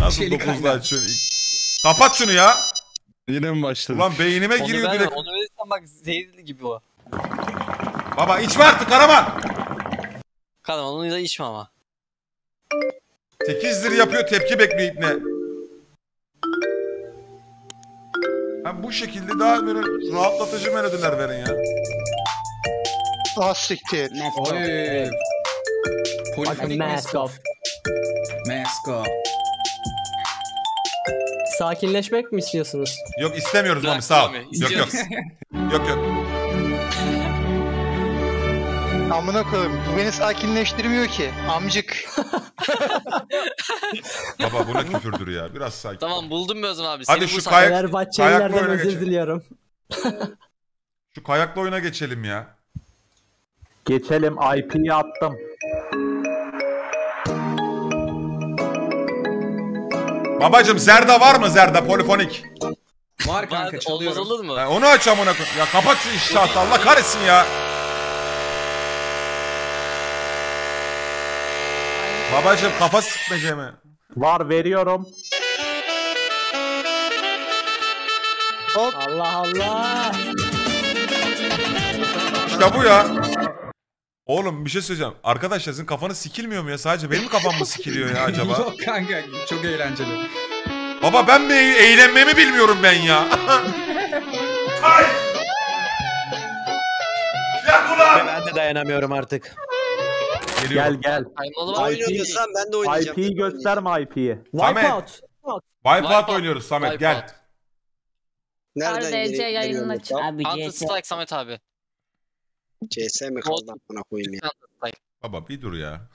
Nasıl Çelik 9'da ayna. açıyorsun? Kapat şunu ya. Yine mi başladık? Ulan beynime Onu giriyor verme, direkt. onu verirsen bak zehirli gibi o. Baba içme artık Karaman. Kadın onu da içme ama. 8 lira yapıyor, tepki bekliyor ne? Ha bu şekilde daha böyle rahatlatıcı melodiler verin ya. Ah siktir. Oy. Polifonik Mask off. Mask off. Sakinleşmek mi istiyorsunuz? Yok istemiyoruz Bırak Mami sağ ol. Mami, Yok istiyoruz. yok. Yok. Amına koyayım. Bu beni sakinleştirmiyor ki. Amcık. Baba bu ne küfürdür ya. Biraz sakin. Tamam buldum mu o zaman abi? Hadi Seni şu bu say- kayak- Fenerbahçelilerden kayaklı oyuna özür geçelim. diliyorum. Şu kayaklı oyuna geçelim ya. Geçelim, IP'yi attım. Babacım Zerda var mı Zerda polifonik? Var Var, kanka olmaz çalıyorum. olur mu? Ha, onu aç amına koy. Ya kapat şu inşaatı Allah kahretsin ya. Babacım kafa sıkmece mi? Var, veriyorum. Allah Allah. İşte bu ya. Oğlum bir şey söyleyeceğim. Arkadaşlar sizin kafanız sikilmiyor mu ya? Sadece benim kafam mı sikiliyor ya acaba? Yok kanka çok eğlenceli. Baba ben mi eğlenmemi bilmiyorum ben ya. Ay! Yak ulan! Ben de dayanamıyorum artık. Geliyorum. Gel. Kaymalı var. Oynuyorsan ben de oynayacağım. IP'yi gösterme IP'yi. Samet. Wipeout. Wipeout oynuyoruz Samet gel. Wipeout. Nereden RDC yayının giriyor? açık. Abi Counter CS. Strike Samet abi. CS mi kaldı amına koyayım ya? Counter Strike. Baba bir dur ya.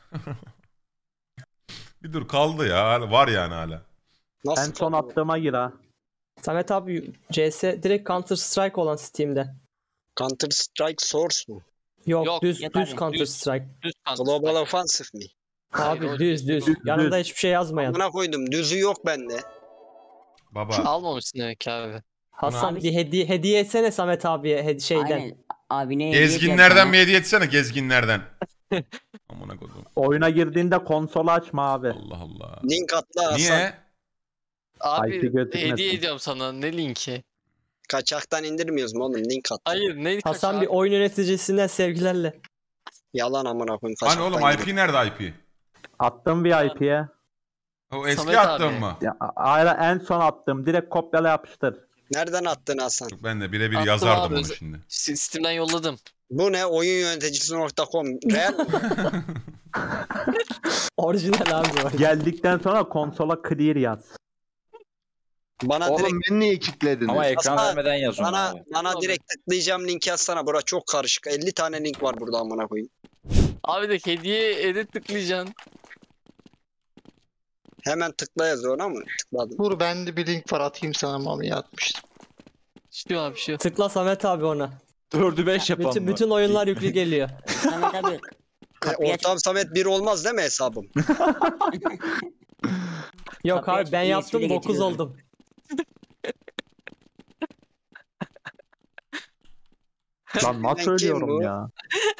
Bir dur kaldı ya. Var yani hala. Nasıl En son kaldı? attığıma gir ha. Samet abi CS direkt Counter Strike olan Steam'de. Counter Strike Source mu? Yok, Yok, düz yeter düz ya. Counter Düz. Strike. Düz Counter Global Strike. Offensive mi? Abi Hayır, düz. Yanında hiçbir şey yazmayan. Amına koydum. Düzü yok bende. Baba. Almamışsın demek ki abi. Hasan Abi- bir hediye etsene Samet abiye şeyden. Aynen. Abi ne hediye Gezginlerden edeceğim mi hediye etsene gezginlerden. Amına koydum. Oyuna girdiğinde konsolu açma abi. Allah Allah. Link atla Hasan. Niye? Abi IP gözükmesin. hediye ediyorum sana. Ne linki? Kaçaktan indirmiyoruz mu oğlum? Link at. Hayır ne Hasan kaç bir abi? oyun yöneticisinden sevgilerle. Yalan amına koyayım. Hani Kaçaktan oğlum IP nerede IP? Attım bir IP'ye. O eski Samet attığın abi. mı? Ya, hayır, en son attım. Direkt kopyala yapıştır. Nereden attın Hasan? Ben de birebir Attım yazardım abi. onu şimdi. Steam'den yolladım. Bu ne? Oyunyöneticisi.com. Real mi? Orijinal abi o. Geldikten sonra konsola clear yaz. Bana direkt beni niye kilitledin? Ama ekran Aslan, vermeden yaz onu bana, abi. bana direkt tıklayacağım linki yazsana. Bura çok karışık. 50 tane link var burada amına koyayım. Abi de hediye edit tıklayacaksın. Hemen tıkla yazıyor ona mı? Tıkladım. Dur bende bir link var atayım sana Mami'ye atmıştım. Şu abi şu. Tıkla Samet abi ona. 4'ü 5 yapalım. Bütün oyunlar yüklü geliyor. Samet abi. Kapıyı aç. Ortam Samet 1 olmaz değil mi hesabım? Yok Kapıyı abi ben aç, yaptım USB'yle 9 getiriyorum. oldum. Lan nasıl Ben kim ölüyorum bu? ya?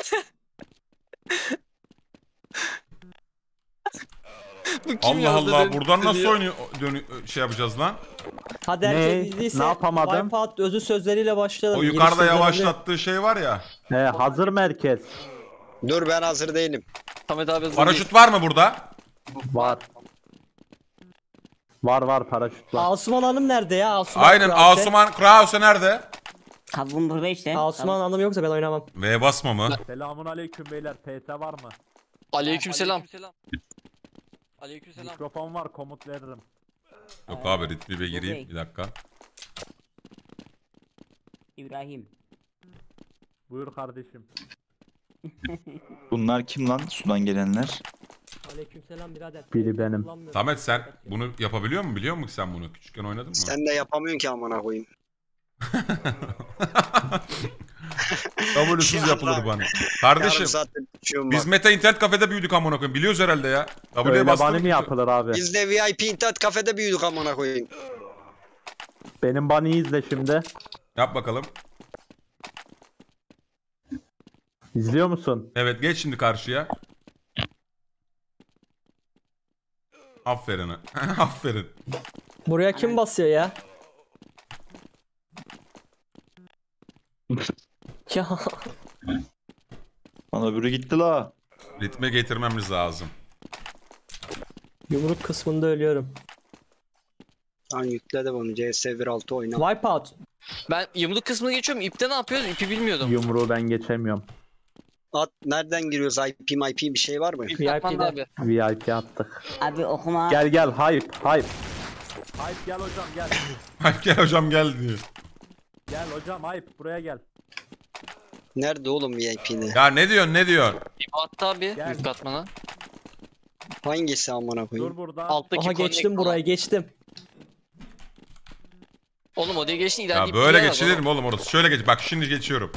Bu kim Allah yazdı Allah dedi- buradan nasıl dedi. oynuyor şey yapacağız lan? Hadi Ne? herkes izdiyse Ne yapamadım? Wipeout özü sözleriyle başlayalım. O Giriş yukarıda sözlerinde- yavaşlattığı şey var ya. Hazır merkez. Dur ben hazır değilim. Samet abi hazır Paraşüt var mı burada? Var. Var paraşüt var. Asuman Hanım nerede ya? Asuman Aynen Krause. Asuman Krause nerede? Kabuğum burada işte. Asuman Hanım yoksa ben oynamam. V basma mı? Selamun aleyküm beyler. TS var mı? Aleykümselam. Aleykümselam. Mikrofon var, komut veririm. Yok abi ritmi bir gireyim bir dakika. İbrahim. Buyur kardeşim. Bunlar kim lan? Sudan gelenler. Aleykümselam birader. Biri benim. Kullanmıyorum. Samet sen bunu yapabiliyor musun? Biliyor musun sen bunu? Küçükken oynadın mı? Sen de yapamıyorsun ki amına koyayım. W'suz yapılır bana. Yarım Kardeşim saattir düşüyorum biz bak. Meta internet kafede büyüdük amına koyayım. Biliyoruz herhalde ya. W'ye Öyle bastım. bani mi yapılır abi? Biz de VIP internet kafede büyüdük amına koyayım. Benim baniyi izle şimdi. Yap bakalım. İzliyor musun? Evet geç şimdi karşıya. Aferin. Aferin. Buraya kim basıyor ya? Ya Lan öbürü gitti la. Ritme getirmemiz lazım. yumruk kısmında ölüyorum. Lan yükledim onu. CS 1.6 oyna. Wipeout. Ben yumruk kısmını geçiyorum. İpte ne yapıyoruz? İpi bilmiyordum. Yumruğu ben geçemiyorum. At nereden giriyoruz? IP bir şey var mı? İp katmandı abi. VIP attık. Abi okuma. Gel gel hype. Hype gel hocam gel. Gel hocam gel diyor. Gel hocam hype buraya gel. Nerede oğlum VIP'ni? Ya ne diyorsun ne diyorsun? İp attı abi Gel. yük katmana. Hangisi amına koyayım? Dur burada. Alttaki Aha connect geçtim falan. burayı geçtim. Oğlum o diye geçtin ilerleyip Ya böyle gidiyorlar geçilir mi oğlum orası? Şöyle geç. Bak şimdi geçiyorum.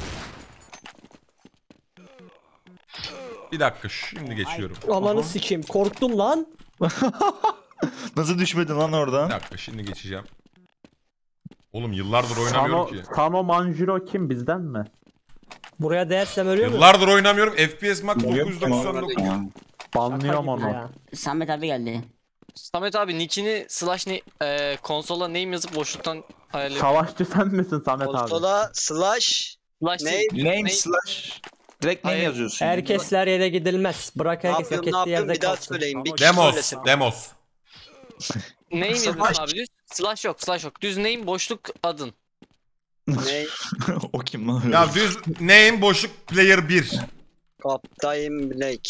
Bir dakika şimdi geçiyorum. Amanı sikeyim korktum lan. Nasıl düşmedin lan Bir oradan? dakika şimdi geçeceğim. Oğlum yıllardır oynamıyorum ki. Sano Manjiro kim bizden mi? Buraya değersem ölüyor muyum? Yıllardır oynamıyorum. FPS max Yok, 999. Banlıyorum Şaka gibi onu. ya. Samet abi geldi. Samet abi nickini konsola name yazıp boşluktan ayarlayıp. Savaşçı sen misin Samet abi? Konsola slash Slash ne? değil, Name slash. Direkt name Hayır. yazıyorsun. Herkesler yere gidilmez. Bırak ne herkes yapıyorum hak ne ettiği yapıyorum yerde bir daha kalsın. söyleyin. Bir kişi Demos. söylesin. Demos. Name yazıyorsun Slash. abi düz. Slash yok slash yok. Düz name boşluk adın. Ne? O kim lan? Ya düz name boşluk player 1. Captain Black.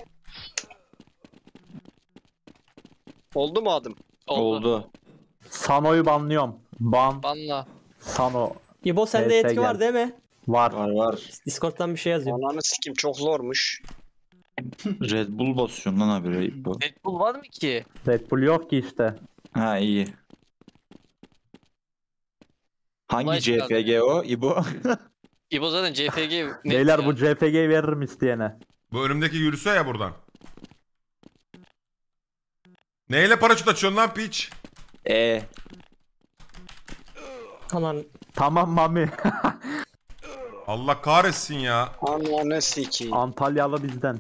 Oldu mu adım? Oldu. Sano'yu banlıyorum. Banla. Sano İbo sende Evet, yetki gel. var değil mi? var. Var. Discord'dan bir şey yazıyor. Ananı sikim çok zormuş. Red Bull basıyorsun lan abi. Bu. Deadpool var mı ki? Red Bull yok ki işte. Ha iyi. Hangi Olay çıkardı. CFG o? İbo? İbo zaten CPG net Beyler ya. bu CFG veririm isteyene. Bu önümdeki yürüsüyor ya buradan. Neyle paraşüt açıyorsun lan piç? Aman Tamam Mami. Allah kahretsin ya. Ananı sikeyim. Antalyalı bizden.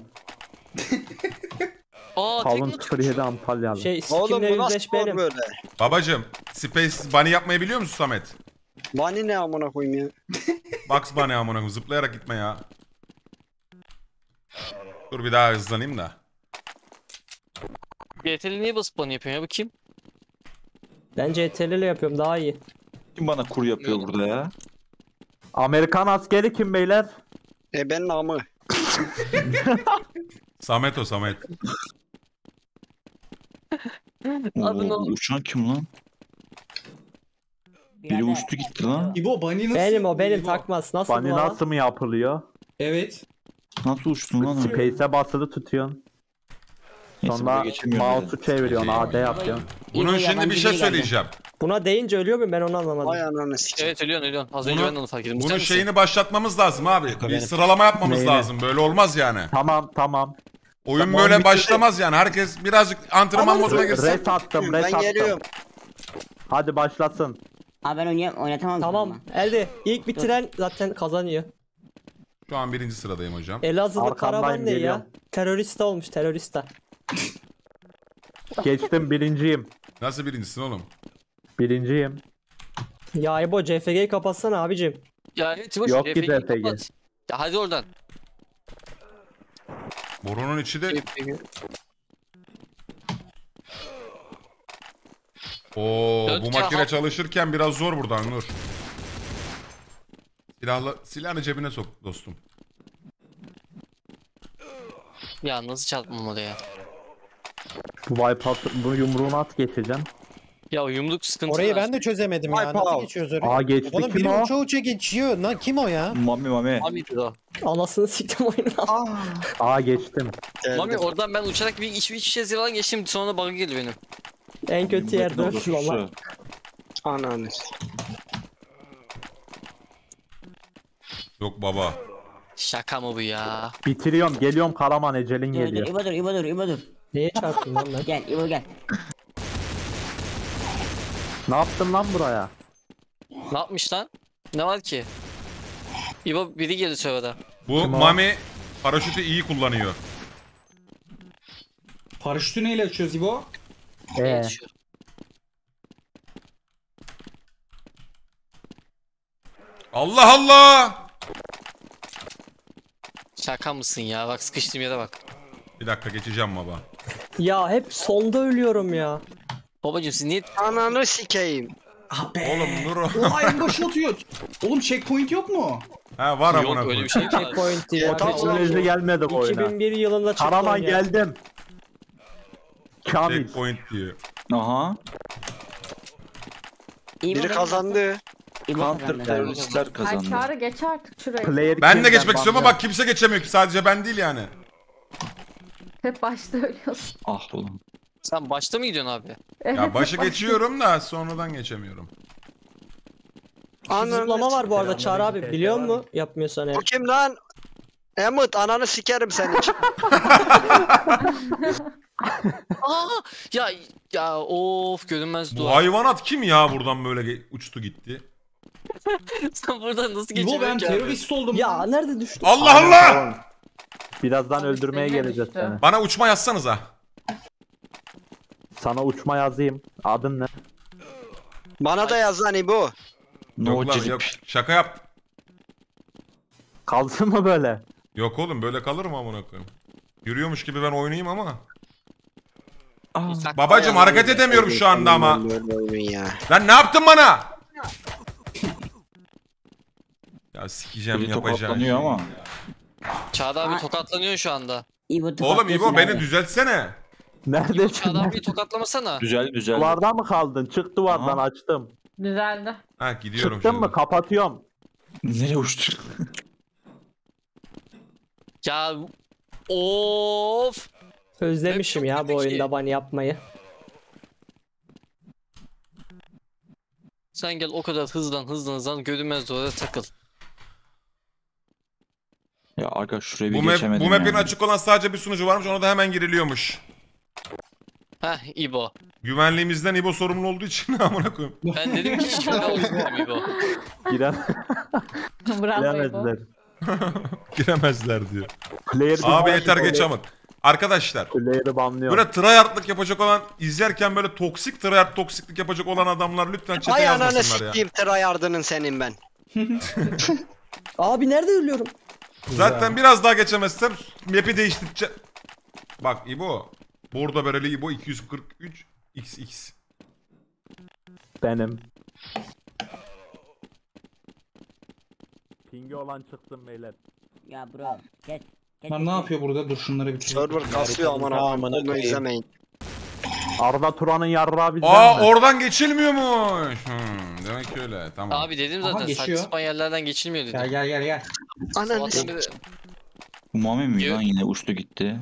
Aa Kalın tek 07 Antalyalı. şey Oğlum sikimle bu nasıl yüzleş spor benim. böyle? Babacım Space Bunny yapmayı biliyor musun Samet? Bani ne amına koyayım ya? Bugs Bunny amına koyayım. Zıplayarak gitme ya. Dur bir daha hızlanayım da. GT'li niye basıp bana yapıyorsun ya bu kim? Ben CTRL ile yapıyorum daha iyi. Kim bana kur yapıyor burada ya? Amerikan askeri kim beyler? Ben namı. Samet o Samet. Adı ne Oo, oldu? uçan kim lan? Biri Birader, uçtu gitti lan. İbo Bunny nasıl? Benim o benim İbo? takmaz. Nasıl Bunny bu lan? nasıl mı yapılıyor? Evet. Nasıl uçtun lan? Space'e basılı tutuyorsun. Neyse, Sonra buraya geçemiyorum mouse'u çeviriyorsun. Okey. AD yapıyorsun. Bunun İbo şimdi yabancı bir şey biri geldi. söyleyeceğim. Buna deyince ölüyor muyum ben onu anlamadım. Vay ananı sikeyim. Evet ölüyorsun. Az önce Bunu- ben de onu fark ettim. Bunun Sen misin? şeyini başlatmamız lazım abi. Bir sıralama yapmamız Neyini? lazım. Böyle olmaz yani. Tamam. Oyun Tamam, böyle bitti. başlamaz yani. Herkes birazcık antrenman moduna girsin. Res attım, res Ben attım. geliyorum. Hadi başlasın. Abi ben oynatamam. Tamam elde ilk bitiren zaten kazanıyor. Şu an 1. sıradayım hocam. Elazığlı Arkandayım, Karaman ne ya? geliyorum. Terörista olmuş terörista. Geçtim birinciyim. Nasıl birincisin oğlum? Birinciyim. Ya İbo CFG'yi kapatsana abicim. Ya evet Timoş Yok ki GFG'yi RPG. kapat. Ya hadi oradan. Borunun içi de... Oo, Dört bu kere makine hap- çalışırken biraz zor buradan Nur. Silahını cebine sok dostum. Ya nasıl çarpmamalı ya? Bu wipeout, bu yumruğunu at geçeceğim. Ya o yumruk sıkıntı Orayı var. ben de çözemedim ya. Wipeout. Nasıl geçiyoruz oraya? Aa geçti Oğlum kim biri o? uça uça geçiyor. Lan kim o ya? Mami. Mami'dir o. Anasını siktim oyunu. Aa geçtim. Mami oradan ben uçarak bir iç şey ziradan geçtim sonra bug'a girdi benim. En kötü yerde öldüm valla. Ananı. Yok baba. Şaka mı bu ya? Bitiriyorum. Geliyorum Karaman ecelin Dur dur geliyor. İbo dur. Neye çarptım lan ben? Gel İbo gel. Ne yaptın lan buraya? Ne yapmış lan? Ne var ki? İbo biri girdi server'a. Bu Kim o? Mami paraşütü iyi kullanıyor. Paraşütü neyle açıyoruz İbo? Yetişiyor. Allah Allah. Şaka mısın ya? Bak sıkıştığım yere bak. Bir dakika geçeceğim baba. Ya hep sonda ölüyorum ya. Babacım siz niye... Ananı sikeyim. Ah be. Oğlum Nuro. Oha en başı atıyor. Oğlum checkpoint yok mu? Ha var amına Yok öyle koyayım. bir şey mi var? Checkpoint değil. Tamam, Teknoloji gelmedi bu oyuna. 2001 yılında çıktı Karaman oyun ya. geldim. Kamil. Checkpoint diyor. Aha. İyi Biri bak- kazandı. İyi bak Counter kazandı. teröristler Ay kazandı. Çağrı geç artık şurayı. Player Ben de King'den geçmek istiyorum ama bandı. bak kimse geçemiyor ki. Sadece ben değil yani. Hep başta ölüyorsun. Ah ulan. Sen başta mı gidiyorsun abi? Evet, Ya başı hep başta- geçiyorum da sonradan geçemiyorum. Zıplama var bu arada Çağrı abi. Biliyor musun? Yapmıyorsan Bu eğer. kim lan? Emut ananı sikerim seni. Aa! Ya of görünmez Bu duvar. hayvanat kim ya buradan böyle uçtu gitti? Sen buradan nasıl İbo ben geçemiyorsun ki abi? terörist oldum. Ya nerede düştüm? Allah Allah! Birazdan Abi öldürmeye seninle geleceğiz düştü. seni. Bana uçma yazsanıza. Sana uçma yazayım. Adın ne? Bana da yaz lan İbo. No Yok lan cilip. yok. Şaka yap. Kalsın mı böyle? Yok oğlum böyle kalır mı amına koyayım? Yürüyormuş gibi ben oynayayım ama. Ah. Babacım hareket edemiyorum şu anda ama. Ya. Lan ne yaptın bana? Ya sikeceğim Biri yapacağım. tokatlanıyor ama. Çağda abi Aa. tokatlanıyor şu anda. İbo Oğlum tokatlıyorsun İbo beni abi. düzeltsene. Neredesin? Çağda abiyi tokatlamasana. Güzel. Duvarda mı kaldın? Çık duvardan Aha. açtım. Düzeldi. Ha gidiyorum Çıktın şimdi. mı? Kapatıyorum. Nereye uçtu? Ya of. Özlemişim ya bu Peki. oyunda bunny yapmayı. Sen gel o kadar hızlan görünmez duvara takıl. Ya aga şuraya bir Bu geçemedim map'in yani. açık olan sadece bir sunucu varmış. Ona da hemen giriliyormuş. Heh İbo. Güvenliğimizden İbo sorumlu olduğu için amına koyayım. Ben dedim ki şifre olsun İbo. Giren Bravo İbo. giremezler. Giremezler diyor. Player Abi bir- yeter geç amık. Arkadaşlar Player'ı banlıyor. böyle tryhardlık yapacak olan izlerken böyle toksik tryhard toksiklik yapacak olan adamlar lütfen chat'e Ay ananı yazmasınlar ya. siktiğim tryhardının senin ben. Abi nerede ölüyorum? Zaten biraz daha geçemezsem map'i değiştireceğim. Bak İbo. Burada bereli İbo 243 XX. Benim. Pingi olan çıktım beyler. Ya bro geç. Geç, Lan ne geç. yapıyor burada? Dur şunları bir Server kasıyor aman Aman Onu koyayım. izlemeyin. Arda Turan'ın yarrağı bizden Aa mi? oradan geçilmiyormuş. Demek öyle. Tamam. Abi dedim Aha, zaten geçiyor. saçma yerlerden geçilmiyor Gel dedim. gel. Ananı Sabahtan sikeyim. beri- Umami mi Yok. lan yine uçtu gitti.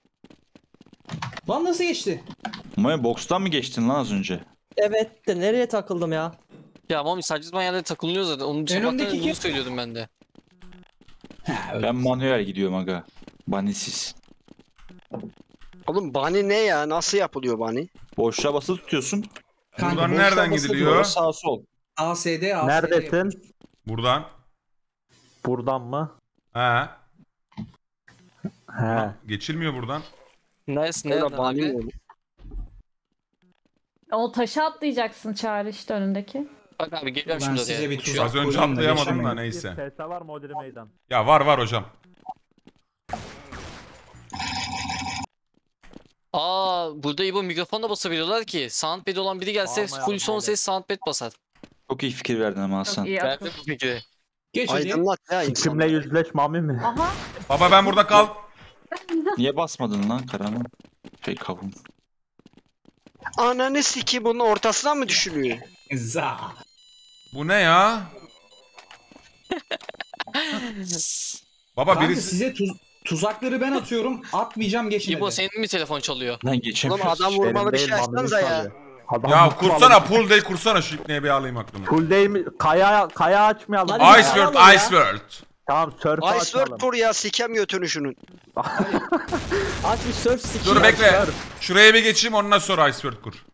Lan nasıl geçti? Umami box'tan mı geçtin lan az önce? Evet de nereye takıldım ya? Ya Mami saçma yerlere takılıyor zaten. Onun En öndeki sabahtan bunu kim? söylüyordum ben de. Ben manuel gidiyorum aga. Banisiz. Oğlum bunny ne ya? Nasıl yapılıyor bunny? Boşluğa basılı tutuyorsun. Buradan boşluğa nereden basılı gidiliyor? dur. Sağ sol. ASD. Neredesin? Buradan. Buradan mı? He. He. Geçilmiyor buradan. Nice Öyle nereden bunny abi? mi? O taşa atlayacaksın Çağrı işte önündeki. Bak abi geliyorum Ben şimdi size oraya. bir Uçuyor. Az önce Koyun da atlayamadım da geçemeyin. neyse. TS var mı Odri Meydan? Ya var hocam. Aa burada İbo mikrofon da basabiliyorlar ki. Soundpad olan biri gelse Almayalım full son öyle. ses soundpad basar. Çok iyi fikir verdin ama Çok Hasan. iyi Ben akıl. de bu fikri. Geç hadi. Aydınlat ya Kimle insanları. yüzleş Mami mi? Aha. Baba ben burada kal. Niye basmadın lan Karaman? Kavun. Ananı siki bunun ortasına mı düşülüyor? Za. Bu ne ya? Baba Kanka birisi... size tuzakları ben atıyorum. Atmayacağım geçin İbo hadi. senin mi telefon çalıyor? Lan Oğlum geçemiyoruz. adam vurmalı bir şey açsanıza ya. Adam Ya mutlu kursana alın. full day kursana şu ipneye bir alayım aklımı. Full day mi? Kaya açmayalım. Hadi Ice World, ya. Ice World. Tamam surf Ice açalım. World Tour ya sikem götünü şunun. Aç bir surf skill. Dur bekle. Şuraya bir geçeyim ondan sonra Ice World kur.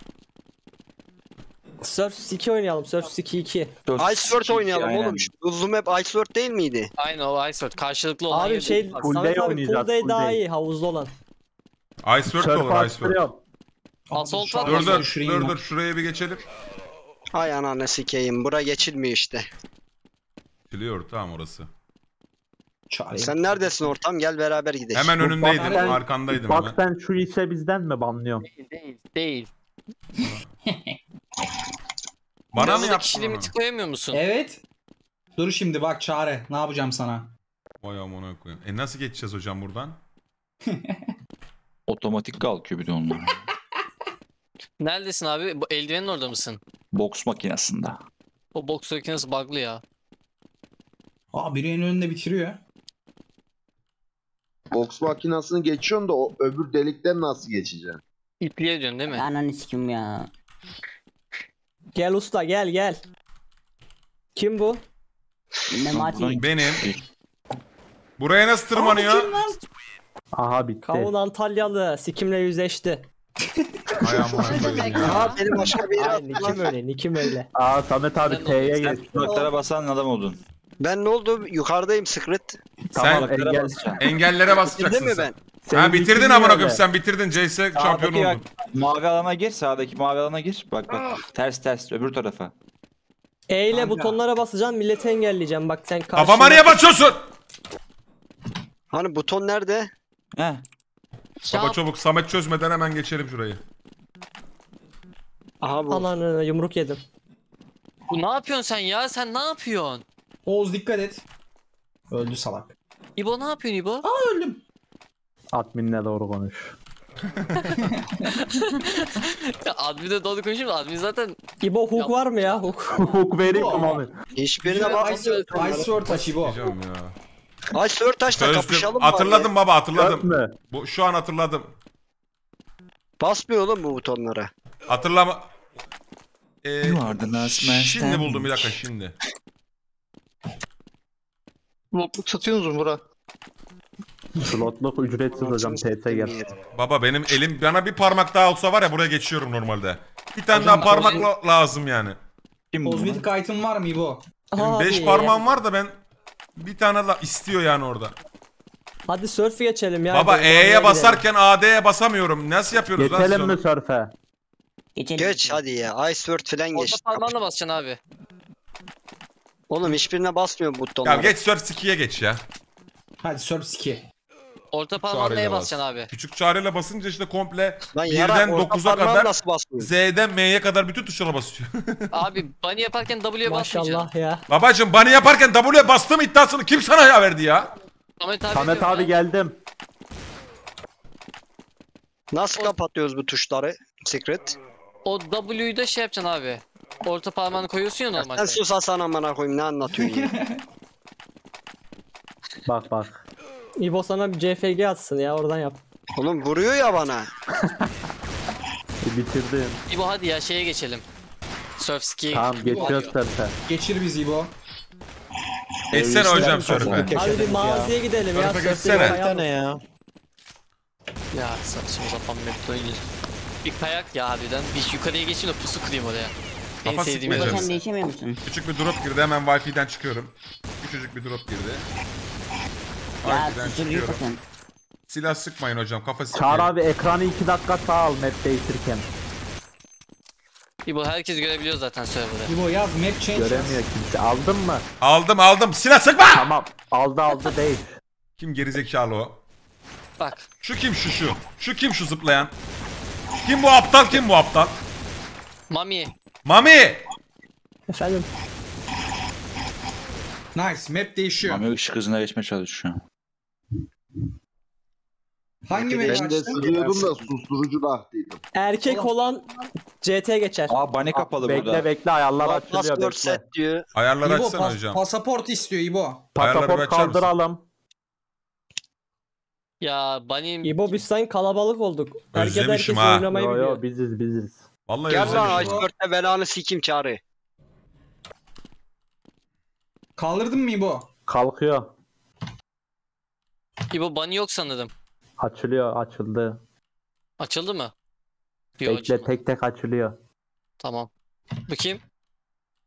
Surf skill oynayalım. Surf skill 2. Ice World oynayalım Aynen. oğlum. Şu uzun map Ice World değil miydi? Aynen o Ice World karşılıklı olan Abi yerde şey olmaz. Full Samet day abi oynayacağız, full day full daha day. iyi havuzlu olan. Ice World de Surf olur Ice World. açtırıyorum. Assault Şu var. an Dur dur düşüreyim dur ben. dur şuraya bir geçelim. Ay ananı sikeyim. Bura geçilmiyor işte. Biliyor tamam orası. Çağırayım. Sen neredesin ortam? Gel beraber gidelim. Hemen önündeydim, Ben- arkandaydım Bak hemen. sen şu işe bizden mi banlıyorsun? Değil. Bana Biraz mı da yaptın kişi onu? limiti koyamıyor musun? Evet. Dur şimdi bak Çare. Ne yapacağım sana? Vay amına koyayım. Nasıl geçeceğiz hocam buradan? Otomatik kalkıyor bir de onlar. Neredesin abi? Bu eldivenin orada mısın? Boks makinesinde. O boks makinesi bug'lı ya. Aa biri en önünde bitiriyor. Boks makinesini geçiyorsun da o öbür delikten nasıl geçeceksin? İpliğe diyorsun değil mi? Ananı sikim ya. Gel usta gel. Kim bu? Memati. Benim. Buraya nasıl tırmanıyor? Aha bitti. Kavun Antalyalı sikimle yüzleşti. Ay amına koyayım ya. Aa benim başka bir yere Ay, attı nikim lan. öyle nikim öyle. Aa Samet abi Ben T'ye Sen geç. tuzaklara basan adam oldun. Ben ne oldu? Yukarıdayım Secret. Sen Tuzaklara engel- basacaksın. engellere Bitirdin basacaksın mi sen. ben? Ha bitirdin amına koyayım öyle. sen bitirdin. CS şampiyon Sağdaki oldun. mavi alana gir. Sağdaki mavi alana gir. Bak bak. Ters öbür tarafa. E ile Kanka. butonlara basacaksın milleti engelleyeceğim bak sen Kafama niye basıyorsun? Hani buton nerede? Heh. Baba çabuk Samet çözmeden hemen geçelim şurayı. Aha bu. Ananı yumruk yedim. Bu ne yapıyorsun sen ya? Sen ne yapıyorsun? Oğuz dikkat et. Öldü salak. İbo ne yapıyorsun İbo? Öldüm. Adminle doğru konuş. Ya admin'e doğru konuşayım da admin zaten İbo hook var mı ya hook? Hukuk vereyim mi abi? Hiçbirine bak. Ice Sword taşı bu. Diyeceğim ya. Ay sör taşla Çözdüm. kapışalım Hatırladım baba Dört hatırladım. mü? Bu şu an hatırladım. Basmıyor oğlum bu butonlara. Hatırlama. Vardınız Şimdi buldum bir dakika şimdi. Lotluk satıyorsunuz mu bura? Slotluk ücretsiz hocam TT gel. Baba benim elim bana bir parmak daha olsa var ya buraya geçiyorum normalde. Bir tane Hocam, daha parmak lazım yani. Kim bu? Kozmetik item var mı İbo? Benim 5 Abi. parmağım var da ben bir tane istiyor yani orada. Hadi surf geçelim ya. Baba Hadi, oraya E'ye gidelim. basarken AD'ye basamıyorum. Nasıl yapıyoruz lan Geçelim siz onu? mi sörfe? Geçelim. Geç hadi ya. Ice Sword falan orta geç. parmağınla basacaksın abi. Oğlum hiçbirine basmıyor bu Ya butonlara. geç surf 2'ye geç ya. Hadi Surf 2. Orta parmağınla Çareyle E'ye bas. basacaksın abi. Küçük çareyle basınca işte komple Lan 1'den yarak, orta 9'a parmağın kadar nasıl basmıyor? Z'den M'ye kadar bütün tuşlara basıyor. Abi bunny yaparken W'ye basmayacaksın. Maşallah ya. Babacım bunny yaparken W'ye bastığım iddiasını kim sana ya verdi ya? Samet abi, Samet diyorum abi ya. geldim. Nasıl kapatıyoruz bu tuşları? Secret. O W'yu da şey yapacaksın abi. Orta parmağını koyuyorsun ya Sen normalde. sus Hasan amına koyayım ne anlatıyorsun ya? Bak. İbo sana bir CFG atsın ya oradan yap. Oğlum vuruyor ya bana. Bitirdim. İbo hadi ya şeye geçelim. Surf ski'ye Tamam geçiyoruz sörfe. Geçir bizi İbo. Geçsene hocam surfe. Hadi bir Yaşadık mağazaya gidelim ya. Surf'e Surf'te geçsene. bir Bir ayağım- tane ya. Ya saçma sapan map'te oynuyoruz. Bir kayak ya harbiden. Bir yukarıya geçeyim de pusu kurayım oraya. En Kafa sevdiğim sıkmayacağız. yer. Sen değişemiyor musun? Küçük bir drop girdi hemen Wi-Fi'den çıkıyorum. Küçücük bir drop girdi. Ya Wi-Fi'den susuruyor çıkıyorum. musun? Silah sıkmayın hocam kafa Çağrı sıkmayın. abi ekranı 2 dakika sağ al map değiştirirken. İbo herkes görebiliyor zaten server'ı. İbo yaz map change. Göremiyor kimse. Aldın mı? Aldım silah sıkma! Tamam. Aldı değil. Kim gerizekalı o? Bak. Şu kim şu? Şu kim şu zıplayan? Kim bu aptal? Mami. Mami! Efendim. Nice map değişiyor. Mami ışık hızına geçmeye çalışıyor. Hangi map Ben de açtın? sığıyordum da susturucu da aktıydım. Erkek olan CT geçer. Aa bani kapalı burada. Bekle ayarlar açılıyor Passport bekle. set diyor. Ayarları İbo açsana hocam. pasaport istiyor İbo. Ayarları bir Pasaport açar mısın? kaldıralım. Ya Bunny... İbo biz sanki kalabalık olduk. Herkes Özlemişim herkes ha. oynamayı Yo biliyor. yo biziz. Vallahi Gel özlemişim. lan Ice Sword'le belanı sikim çağrı. Kaldırdın mı İbo? Kalkıyor. İbo Bunny yok sanırım. Açıldı. Açıldı mı? Yok Bekle açılmadı. tek açılıyor. Tamam. Bu kim?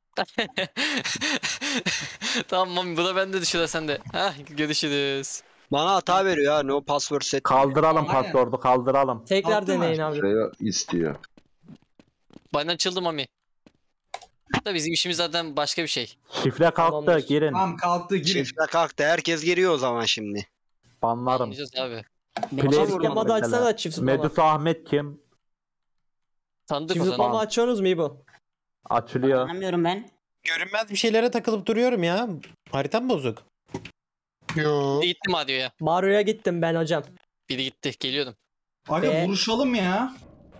Tamam Mami bu da bende düşüyor sen de. Hah görüşürüz. Bana hata veriyor ha. No password set. Kaldıralım Aynen. password'u kaldıralım. Tekrar Attın mı? deneyin abi. Şey istiyor. Bana açıldı Mami. Da bizim işimiz zaten başka bir şey. Şifre kalktı Tamamdır. girin. Tamam kalktı girin. Şifre kalktı. Herkes giriyor o zaman şimdi. Banlarım. Anlayacağız abi. Play Zıplama açsana çift zıplama. Medusa Ahmet kim? Tanıdık Çift o zıplama zaman. açıyorsunuz mu İbo? Açılıyor. Anlamıyorum ben. Görünmez bir şeylere takılıp duruyorum ya. Haritam bozuk. Yo. Biri gitti mi diyor ya. Mario'ya gittim ben hocam. Biri gitti. Geliyordum. Aga vuruşalım ya.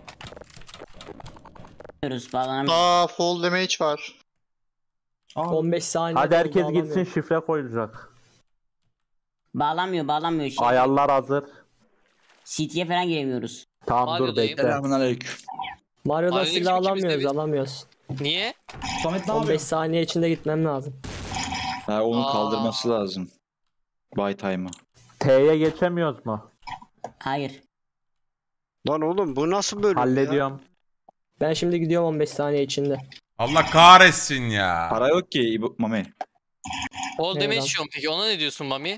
Diyoruz bağlanamıyoruz. Aa fall damage var. 15 saniye. Hadi oldu, herkes alamıyorum. gitsin şifre koyulacak. Bağlanmıyor şey. Ayarlar hazır. CT'ye falan giremiyoruz. Tamam dur Mario'dayım. bekle. Selamünaleyküm. Mario'da Mario'daki silah ikimiz de alamıyoruz biz. alamıyoruz. Niye? Samet ne 15 yapıyor? saniye içinde gitmem lazım. Ha, onu Aa. kaldırması lazım. Buy time'ı. T'ye geçemiyoruz mu? Hayır. Lan oğlum bu nasıl bölüm ya? Hallediyorum. Ben şimdi gidiyorum 15 saniye içinde. Allah kahretsin ya. Para yok ki Mami. Ol deme Neyden? içiyorum peki. Ona ne diyorsun Mami?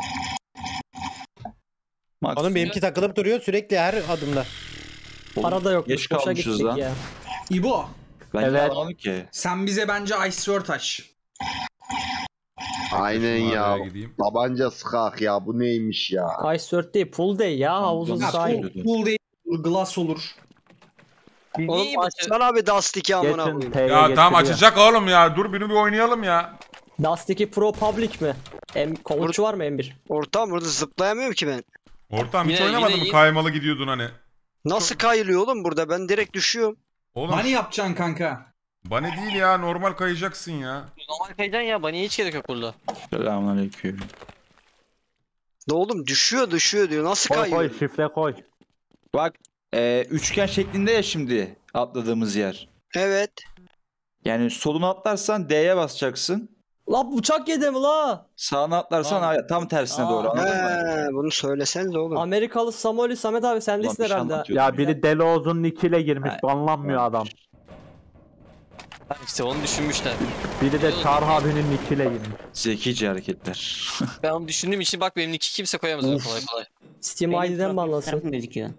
Max. Oğlum benimki takılıp duruyor sürekli her adımda. Para da yokmuş. Geç Boşa kalmışız gittik lan. ya. İbo Ben Evet. alamadım ki. sen bize bence Ice Sword aç. Aynen ya. Mario'ya gideyim. Tabanca sıkak ya. Bu neymiş ya? Ice 4 değil full day ya havuzun Ha, sahibi. full. Pool değil. Glass olur. Oğlum açsana bir Dust 2 amına Geçin koyayım. T'ye Ya tamam geçiriyor. açacak oğlum ya. Dur bunu bir oynayalım ya. Dust 2 Pro Public mi? Komutu var mı M1? Ortam burada zıplayamıyorum ki ben. Ortam hiç Yine- oynamadın yine- mı? Kaymalı gidiyordun hani. Nasıl kayılıyor oğlum burada? Ben direkt düşüyorum. Oğlum Hani yapacaksın kanka? bana değil ya. Normal kayacaksın ya. Normal kayacaksın ya. Bana hiç gerek yok burada. Selamünaleyküm. Ne oğlum düşüyor diyor. Nasıl Koy kayıyor? koy şifre koy. Bak üçgen şeklinde ya şimdi atladığımız yer. Evet. Yani soluna atlarsan D'ye basacaksın. La bıçak yedim la. Sağına atlarsan tam tersine Aa. doğru. Anladın mı? He, bunu söyleseniz oğlum. Amerikalı Samuel Samet abi sendesin Ulan bir şey herhalde. anlatıyordum Ya biri Deli Oğuz'un nickiyle girmiş. Banlanmıyor adam. İşte onu düşünmüşler. Biri de Çağrı abinin nickiyle girmiş. Zekice hareketler. Ben onu düşündüğüm için bak benim iki kimse koyamaz öyle kolay kolay. Steam Benim ID'den profil banlasın. tarafım gözüküyor.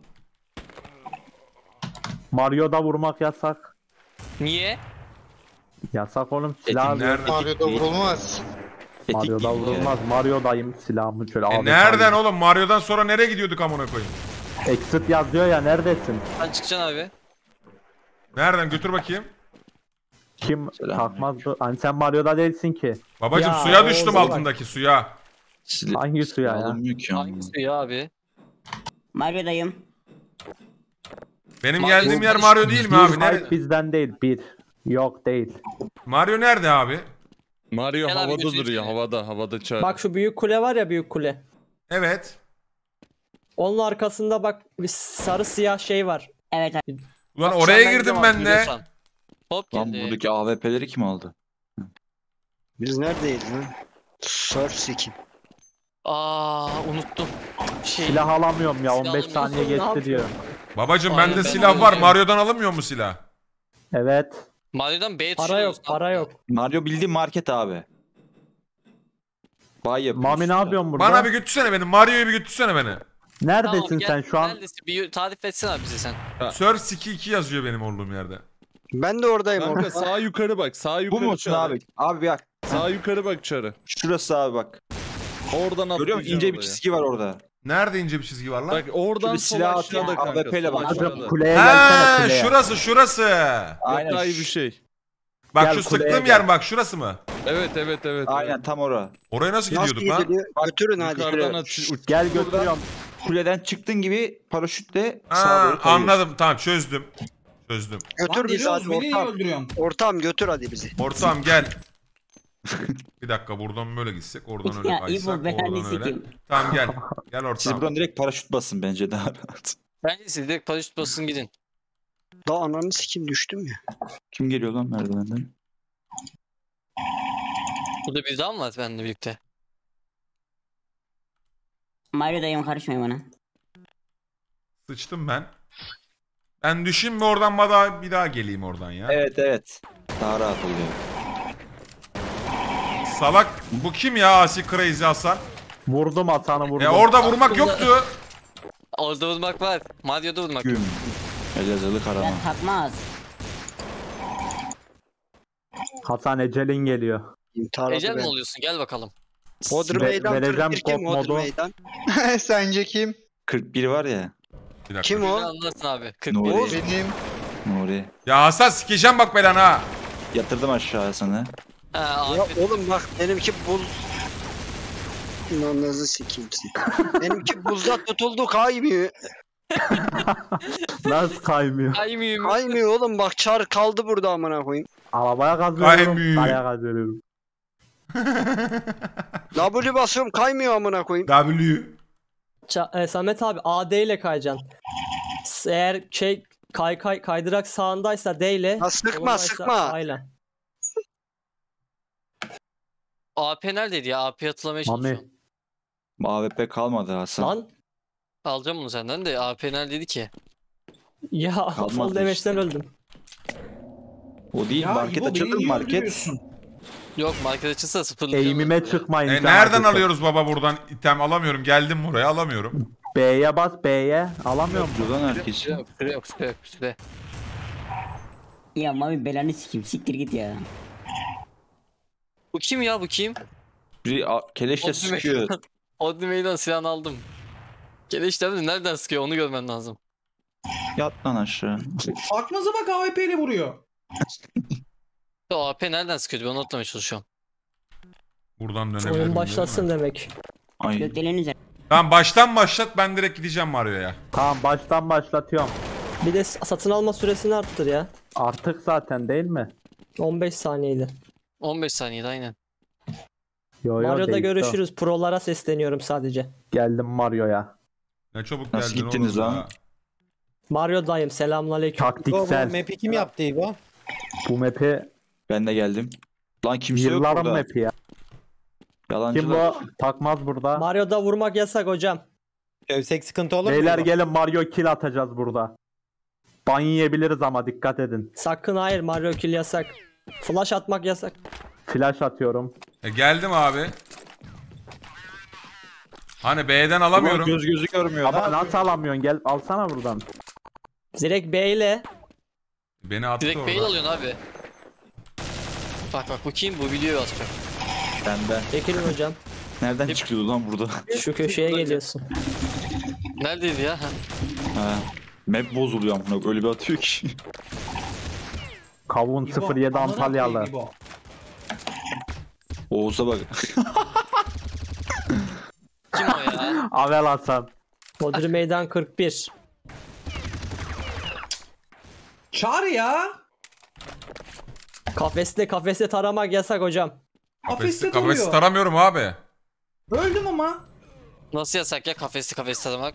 Mario'da vurmak yasak. Niye? Yasak oğlum silah. Nerede? Mario'da vurulmaz. Etik Mario'da gibi. vurulmaz. Mario'dayım silahımı şöyle abi. Nereden oğlum? Mario'dan sonra nereye gidiyorduk amına koyayım? Exit yazıyor ya neredesin? Sen çıkacaksın abi. Nereden? Götür bakayım. Kim Selam. takmaz bu? Hani sen Mario'da değilsin ki. Babacım Ya, suya düştüm Oğuz'a bak. altındaki suya. Hangi suya ya? Alınmıyor ki. Hangisi ya abi? Mario'dayım. Benim Mario- geldiğim yer Mario değil mi abi? Bir Nerede? hype bizden değil bir. Yok değil. Mario nerede abi? Mario Gel abi, havada gözünü duruyor. seveyim. Havada çağır. Bak şu büyük kule var ya büyük kule. Evet. Onun arkasında bak bir sarı siyah şey var. Evet abi. Ulan Bak, oraya sen girdim bence ben de. biliyorsan. Hop Lan geldi. buradaki AWP'leri kim aldı? Biz neredeyiz lan? Surf sikim. Unuttum. Silah alamıyorum ya Silah 15 alamıyorsun, saniye ne geçti yapıyorsun? diyor. Babacım Aynen, bende ben silah de var. öyle. Mario'dan alınmıyor mu silah? Evet. Mario'dan B'ye Para tuşluyoruz. yok para yok. Mario bildiğin market abi. Buy yapıyorsun. Mami ne yapıyorsun burada? Bana bir götürsene beni. Mario'yu bir götürsene beni. Neredesin Tamam, gel. sen şu an? Neredesin? Bir tarif etsene abi bize sen. Surf Siki 2 yazıyor benim olduğum yerde. Ben de oradayım Kanka orada. sağ yukarı bak. Sağ Bu yukarı musun çağır. abi? Abi bak. Sağ yukarı bak çarı. Şurası abi bak. Oradan Görüyor musun? atlayacaksın İnce bir oraya. çizgi var orada. Nerede ince bir çizgi var lan? Bak oradan Şurada sol silah aşağıda atıyor, kanka. AWP 'le sol bak. aşağıda. Hadi kuleye gelsene Ha, kuleye. şurası. Aynen. Yok daha iyi bir şey. Bak Gel şu kuleye sıktığım gel. yer mi bak şurası mı? Evet. Aynen tam ora. Oraya nasıl Nasıl gidiyorduk lan? gidiliyor? Götürün hadi. Yukarıdan şuraya. at. Gel götürüyorum. Kuleden çıktığın gibi paraşütle sağa Ha, doğru kayıyorsun. anladım tamam çözdüm. Çözdüm. Götür Lan bizi deli hadi Oğuz beni niye ortam. öldürüyorsun? Ortam götür hadi bizi. Ortam gel. Bir dakika buradan böyle gitsek oradan öyle Ya kaysak İbo ben oradan öyle. sikeyim. Tamam gel. Gel Siz ortam. buradan direkt paraşüt basın bence daha rahat. Bence siz direkt paraşüt basın gidin. Daha ananı sikim düştüm ya. Kim geliyor lan merdivenden? Burada bir daha mı var benimle birlikte? Mario'dayım karışmayın bana. Sıçtım ben. Ben düşeyim mi oradan bir daha geleyim oradan ya. Evet. Daha rahat oluyor. Salak bu kim ya Asi Crazy Hasan? Vurdum Hasan'ı vurdum. Orada vurmak yoktu. Orada vurmak var. Mario'da vurmak. Güm. Elazığlı Karaman. Ya takmaz. Hasan ecelin geliyor. İntihar Ecel adı mi ben. oluyorsun? Gel bakalım. Hodri Ve- Meydan vereceğim 41 kim? kod Hodri modu. Meydan. Sence kim? 41 var ya. Bir dakika. Kim Ne o? anlarsın abi? 41. Nuri. Benim. Nuri. Ya Hasan sikeceğim bak belanı ha. Yatırdım aşağı sana. Ha, Ya Ahmet. oğlum bak benimki buz... Nanınızı sikeyim siz. Benimki buzda tutuldu kaymıyor. Nasıl kaymıyor? Kaymıyor mu? Kaymıyor oğlum bak çar kaldı burada amına koyayım. Arabaya gaz veriyorum. Kaymıyor. Araya gaz veriyorum. W basıyorum kaymıyor amına koyayım. W. Samet abi AD ile kayacaksın. Eğer kaydırak sağındaysa D ile. Ha, sıkma, solundaysa sıkma. A ile. AP neredeydi ya? AP hatırlamaya çalışıyorum. AWP kalmadı Hasan. Lan Alacağım bunu senden de AP neredeydi ki? ya Kalmadı full damage'den işte. öldüm. O değil, market açıldı mı market? Yok market açılsa sıfırlı. Eğimime çıkmayın. Nereden sadece. alıyoruz baba buradan item alamıyorum. Geldim buraya alamıyorum. B'ye bas B'ye. Alamıyor musun? Buradan herkes. Süre yok süre yok süre. Ya Mami belanı sikeyim. Siktir git ya. Bu kim ya bu kim? Biri keleşle sıkıyor. Hodri Meydan silahını aldım. Keleş de nereden sıkıyor onu görmen lazım. Yat lan aşağı. Akmaza bak AWP ile vuruyor. O AP nereden sıkıyordu ben onu anlatmaya çalışıyorum. Buradan dönebilirim. Oyun değil başlasın mi? demek. Ay. Gökdelenin üzerine. Tamam baştan başlat ben direkt gideceğim Mario'ya. Tamam baştan başlatıyorum. Bir de satın alma süresini arttır ya. Artık zaten değil mi? 15 saniyeydi. 15 saniyede aynen. Yo, Mario'da değişti o. görüşürüz. Pro'lara sesleniyorum sadece. Geldim Mario'ya. Ne çabuk Nasıl geldin gittiniz oğlum lan? ya. Mario'dayım. Selamünaleyküm. Bu Taktiksel. map'i kim yaptı İbo? Bu map'i Ben de geldim. Lan kimse yok yılların burada. map'i ya. Kim Yalancılar. bu? Takmaz burada. Mario'da vurmak yasak hocam. Dövsek sıkıntı olur mu? Beyler İbo? gelin Mario kill atacağız burada. Ban yiyebiliriz ama dikkat edin. Sakın hayır, Mario kill yasak. Flash atmak yasak. Flash atıyorum. Geldim abi. Hani B'den alamıyorum. Göz gözü görmüyor. Ama nasıl alamıyorsun? Gel alsana buradan. Direkt B ile. Beni attı Direkt orada. fail alıyorsun abi. Bak bak bu kim? Bu videoyu atacak. Benden. Çekilin hocam. Nereden çıkıyordu lan burada? Şu köşeye geliyorsun. Neredeydi ya? Ha. Ha. Map bozuluyor amına öyle bir atıyor ki. Kavun İbo, 07 amına Antalyalı. koyayım İbo. Oğuz'a bak. Kim o ya? Avel Hasan. Hodri Meydan 41. Çağır ya. Kafeste taramak yasak hocam. Kafeste Kafesi duruyor. taramıyorum abi. Öldüm ama. Nasıl yasak ya kafesi taramak?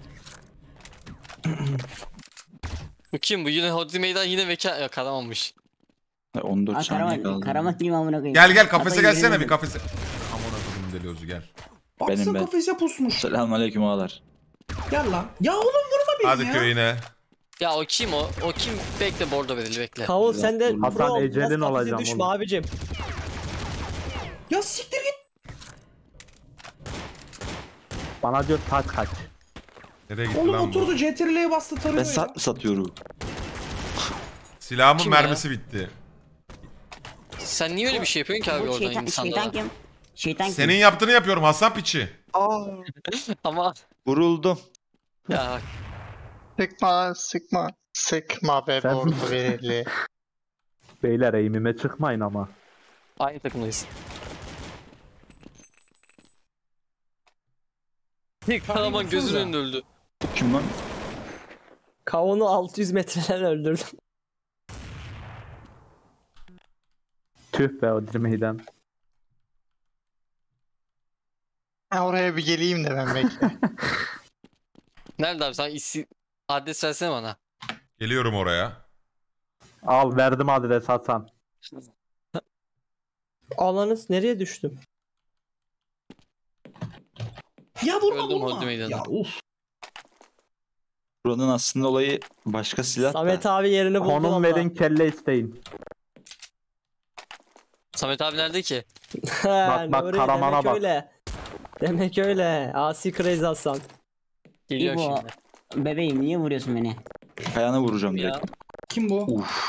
Bu kim? Bu yine Hodri Meydan yine mekan... Yok aramamış. 14 saniye kaldı. Karamak değilim amına koyayım. Gel gel kafese Kafayı gelsene bir yerim. kafese. Amına koydum deli Ozu gel. Baksana ben. kafese pusmuş. Selamünaleyküm ağalar. Gel lan. Ya oğlum vurma beni Hadi ya. köyüne. Ya o kim o? O kim? Bekle bordo verili bekle. Kavul sen de Hasan, pro ol, biraz ecelin kafese olacağım düşme oğlum. abicim. Ya siktir git. Bana diyor kaç. Nereye gitti Oğlum lan bu? oturdu CTRL'ye bastı tarıyor Ben ya. sat mı satıyorum? Silahımın Kim mermisi bitti. Sen niye öyle bir şey yapıyorsun ki abi Bu oradan şeytan insanlara? kim? Şeytan kim? Senin yaptığını yapıyorum Hasan piçi. Ama Vuruldum. ya Sıkma be Sen- bordo verili. Beyler eğimime çıkmayın ama. aynı takımdayız. Karaman gözünün önünde öldü. Kim lan? Kavun'u 600 metreden öldürdüm. Tüh be o dirmeyden. Ha, oraya bir geleyim de ben bekle. Nerede abi sen adres versene bana. Geliyorum oraya. Al verdim adres Hasan. Alanız nereye düştüm? Ya vurma Öldüm, vurma. öldüm meydanı. Ya uf. Buranın aslında olayı başka silah Samet da. abi yerini buldu Konum valla. verin kelle isteyin. Samet abi nerede ki? Bak, Nuri, Karaman'a demek bak. öyle. Demek öyle. Asi Crazy Hasan. Geliyor İbo, şimdi. bebeğim niye vuruyorsun beni? Kayana vuracağım direkt. Ya. Kim bu? Uf.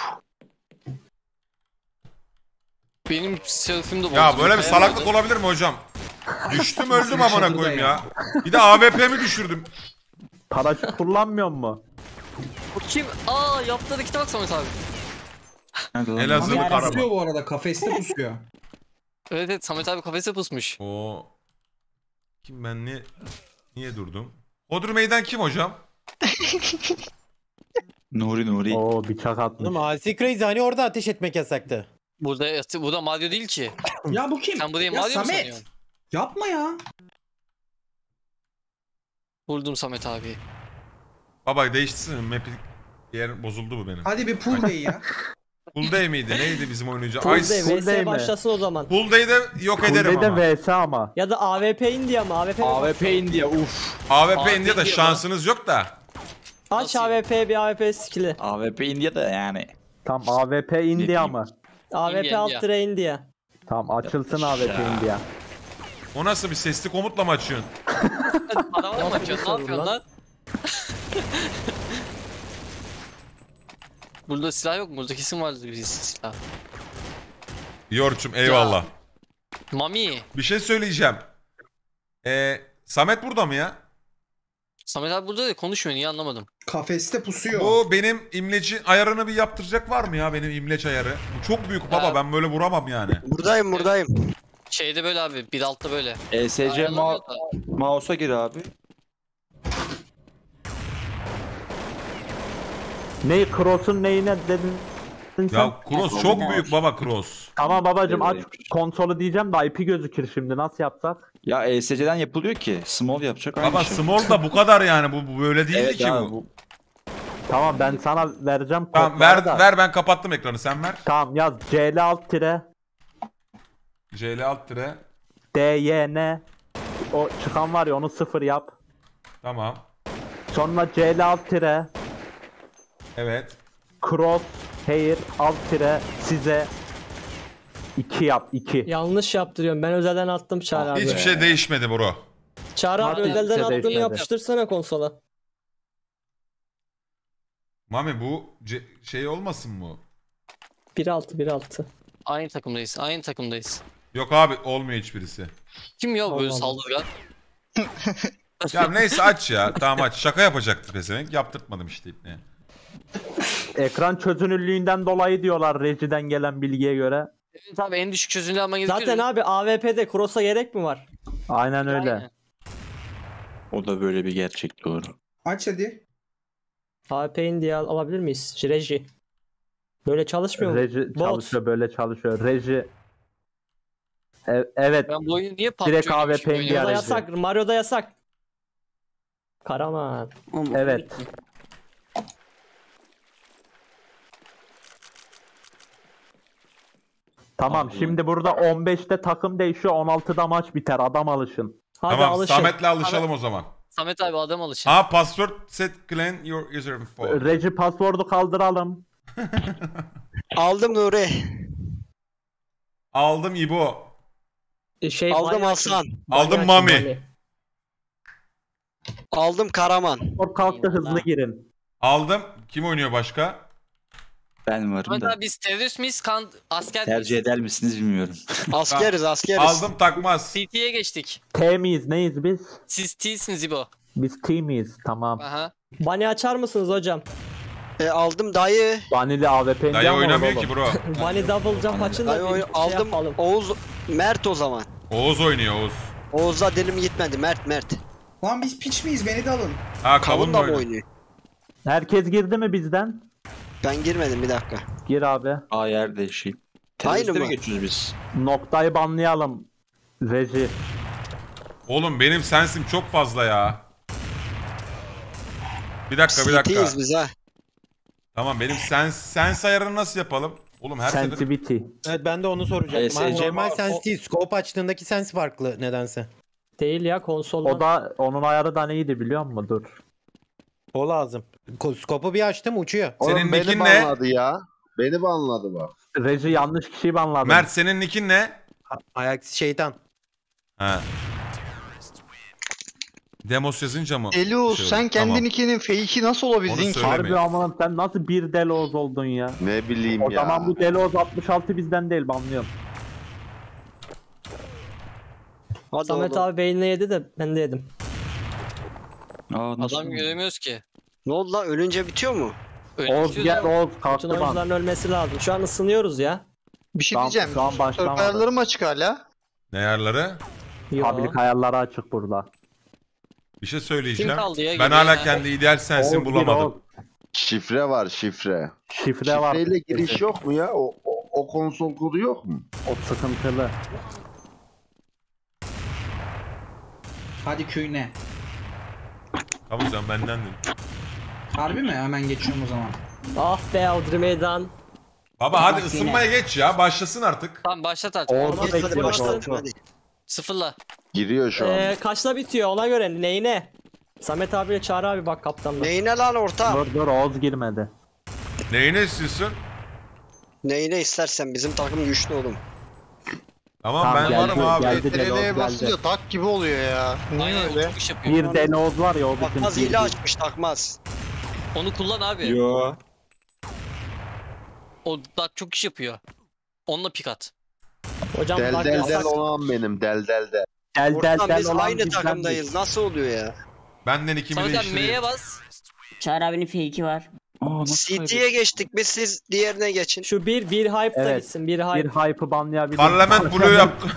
Benim selfie'imde Ya böyle bir salaklık olabilir mi hocam? Düştüm öldüm amına koyayım ya. Bir de AWP'mi düşürdüm. Paraşüt kullanmıyor mu? Bu kim? Aa yaptığı harekete bak Samet abi. Nerede lan? Elazığlı Pusuyor Karaman. bu arada, kafeste pusuyor. Evet evet Samet abi kafese pusmuş. O kim ben niye durdum? Hodri Meydan kim hocam? Nuri. Oo bıçak atmış. Oğlum Asi Crazy hani orada ateş etmek yasaktı. Burada Mario değil ki. Ya bu kim? Sen burayı Ya Mario mu Samet. sanıyorsun? Yapma ya. Vurdum Samet abi. Baba değiştirsin map'i. Yer bozuldu bu benim. Hadi bir pool day ya. Full day miydi? Neydi bizim oynayacağımız? Full Ice. day, Full day VS mi? başlasın o zaman. Full day'de yok ederim Full ama. de VS ama. Ya da AWP India mı? AWP mi? AWP India uf. AWP AWP India'da diyor şansınız yok da. Aç Nasıl ya? AWP bir AWP skill'i. AWP India da yani. Tam AWP India mı? AWP India. alt tire India. Tam açılsın AWP India. O nasıl bir sesli komutla mı açıyorsun? Adamla mı açıyorsun? Ne yapıyorsun lan? Burada silah yok mu? Burada kesin vardır bir silah. Yorçum eyvallah. Mami. Bir şey söyleyeceğim. Samet burada mı ya? Samet abi burada da konuşmuyor. Niye anlamadım. Kafeste pusuyor. Bu benim imlecin ayarını bir yaptıracak var mı ya benim imleç ayarı? Bu çok büyük baba Ha. ben böyle vuramam yani. Buradayım. Şeyde böyle abi. Bir altta böyle. ESC Ayarlamıyor da. mouse'a gir abi. Ne Cross'un neyine dedin sen? Ya Cross çok büyük baba Cross. Tamam babacım aç Devreymiş. konsolu diyeceğim de IP gözükür şimdi nasıl yapsak? Ya ESC'den yapılıyor ki. Small yapacak aynı Baba şey. small da bu kadar yani bu böyle değildi Evet ki abi, bu. Tamam ben sana vereceğim Tamam kodları da. ver ben kapattım ekranı sen ver. Tamam yaz CL alt tire CL alt tire. DYN o çıkan var ya onu 0 yap. Tamam. Sonra CL alt tire Evet. cross hair alt tire size 2 yap 2. Yanlış yaptırıyorum. Ben özelden attım Çağrı abi. Hiçbir şey değişmedi bro. Çağrı abi Nasıl özelden hiçbir şey attığını değişmedi? yapıştırsana konsola. Mami bu şey olmasın mı? 1.6. Aynı takımdayız. Yok abi olmuyor hiçbirisi. Kim ya böyle Allah. saldırgan? Ya neyse aç ya. Tamam aç. Şaka yapacaktı pezevenk. Yaptırtmadım işte ipne. Ekran çözünürlüğünden dolayı diyorlar rejiden gelen bilgiye göre. Evet abi en düşük çözünürlüğü alman gerekiyor. Zaten abi AWP'de cross'a gerek mi var? Aynen öyle. Aynen. O da böyle bir gerçek doğru. Aç hadi. AWP India alabilir miyiz? Reji. Böyle çalışmıyor mu? Reji Bot. çalışıyor böyle çalışıyor. Reji. Evet. Ben bu oyunu niye PUBG Direkt oynuyormuş gibi AWP oynuyorum? Mario'da Reji. yasak. Mario'da yasak. Karaman. Oğlum, Evet. Tamam şimdi burada 15'te takım değişiyor 16'da maç biter adam alışın. Hadi Tamam alışın. Samet'le alışalım o zaman. Samet abi adam alışın. Ha password set claim your username. Reji password'u kaldıralım. Aldım Nuri. Aldım İbo. Aldım Mani Hasan. açın. Aldım Mani açın, Mami. Mani. Aldım Karaman. Password kalktı hızlı girin. Aldım. Kim oynuyor başka? Ben varım Samet da. abi biz terörist miyiz? Asker Tercih miyiz? eder misiniz bilmiyorum. Askeriz. Aldım takmaz. CT'ye geçtik. T miyiz neyiz biz? Siz T'siniz İbo. Biz T miyiz tamam. Aha. Bani açar mısınız hocam? Aldım dayı. Vanili AWP Dayı indiği oynamıyor oğlum. ki bro. Bani double jump açın da Dayı bir şey aldım. yapalım. Oğuz. Mert o zaman. Oğuz oynuyor Oğuz. Oğuz'da dilim gitmedi. Mert. Lan biz piç miyiz? Beni de alın. Ha Kavun kavun da da mı oynuyor. oynuyor? Herkes girdi mi bizden? Ben girmedim bir dakika. Gir abi. A yer değişeyim. Aynı Teröriste mi mı? geçiyoruz biz? Noktayı banlayalım. Reji. Oğlum benim sensim çok fazla ya. Bir dakika. CT'yiz biz ha. Tamam benim sens ayarını nasıl yapalım? Oğlum her sefer Sensitivity. Evet ben de onu soracaktım. Ha, ESC normal sens değil. Scope açtığındaki sens farklı nedense. Değil ya konsoldan. O da onun ayarı da neydi biliyor musun? Dur. O lazım. Scope'u bir açtım uçuyor. Senin Oğlum beni nickin ne? banladı ya. Beni banladı bak. Reji yanlış kişiyi banladı. Mert senin nickin ne? Ayak şeytan. Ha. Demos yazınca mı? Elios Şey sen oldu? kendin Tamam. ikinin fake'i nasıl olabildin Onu ki? söyle. Harbi aman sen nasıl bir Deloz oldun ya? Ne bileyim O ya. zaman bu Deloz 66 bizden değil banlıyorum. Hadi Samet oğlum. abi beynine yedi de ben de yedim. Aa, nasıl? Adam göremiyoruz ki. Ne oldu lan? Ölünce bitiyor mu? Oğuz gel Oğuz Bütün kalktı ban. oyuncuların ölmesi lazım. Şu an ısınıyoruz ya. Bir şey Tamam, diyeceğim. şu an başlamadı. Server ayarlarım açık hala. Ne ayarları? Yo. Public ayarları açık burada. Bir şey söyleyeceğim. Kim kaldı ya? Ben Geriye hala ya. kendi ideal sensin Oğuz, bulamadım. Oğuz. Şifre var şifre. Şifre var. Şifreyle giriş yok mu ya? O konsol kodu yok mu? O sıkıntılı. Hadi köyüne. Tamam sen bendendin. Harbi mi? Hemen geçiyorum o zaman. Ah be Audrey Meydan. Baba hadi Bak ısınmaya geç ya. Başlasın artık. Tamam başlat artık. Oğuz Hadi bekliyor. başlasın. Hadi. Sıfırla. Giriyor şu an. Kaçta bitiyor ona göre neyine? Samet abiyle Çağrı abi bak kaptanla. Neyine lan orta? Dur Oğuz girmedi. Neyini istiyorsun? Neyine istersen bizim takım güçlü oğlum. Tamam Tamam, ben geldi, varım abi. geldi. TRL'ye geldi. basınca tak gibi oluyor ya. Niye Aynen o öyle? çok iş yapıyor. Bir Deloz var ya o bizim. Takmaz hile açmış takmaz. Onu kullan abi. Yo. O da çok iş yapıyor. Onunla pik at. Hocam Del bak del del yasak. olan benim del del del. Del del Ortam del biz olan aynı bizden takımdayız. Nasıl oluyor ya? Benden 2 Sana milyon sen M'ye işleri. bas. Çağrı abinin fake'i var. Aa, nasıl CT'ye geçtik biz siz diğerine geçin. Şu bir hype'da Evet. gitsin bir Bir hype. hype'ı banlayabilir. Parlament Blue yaptı.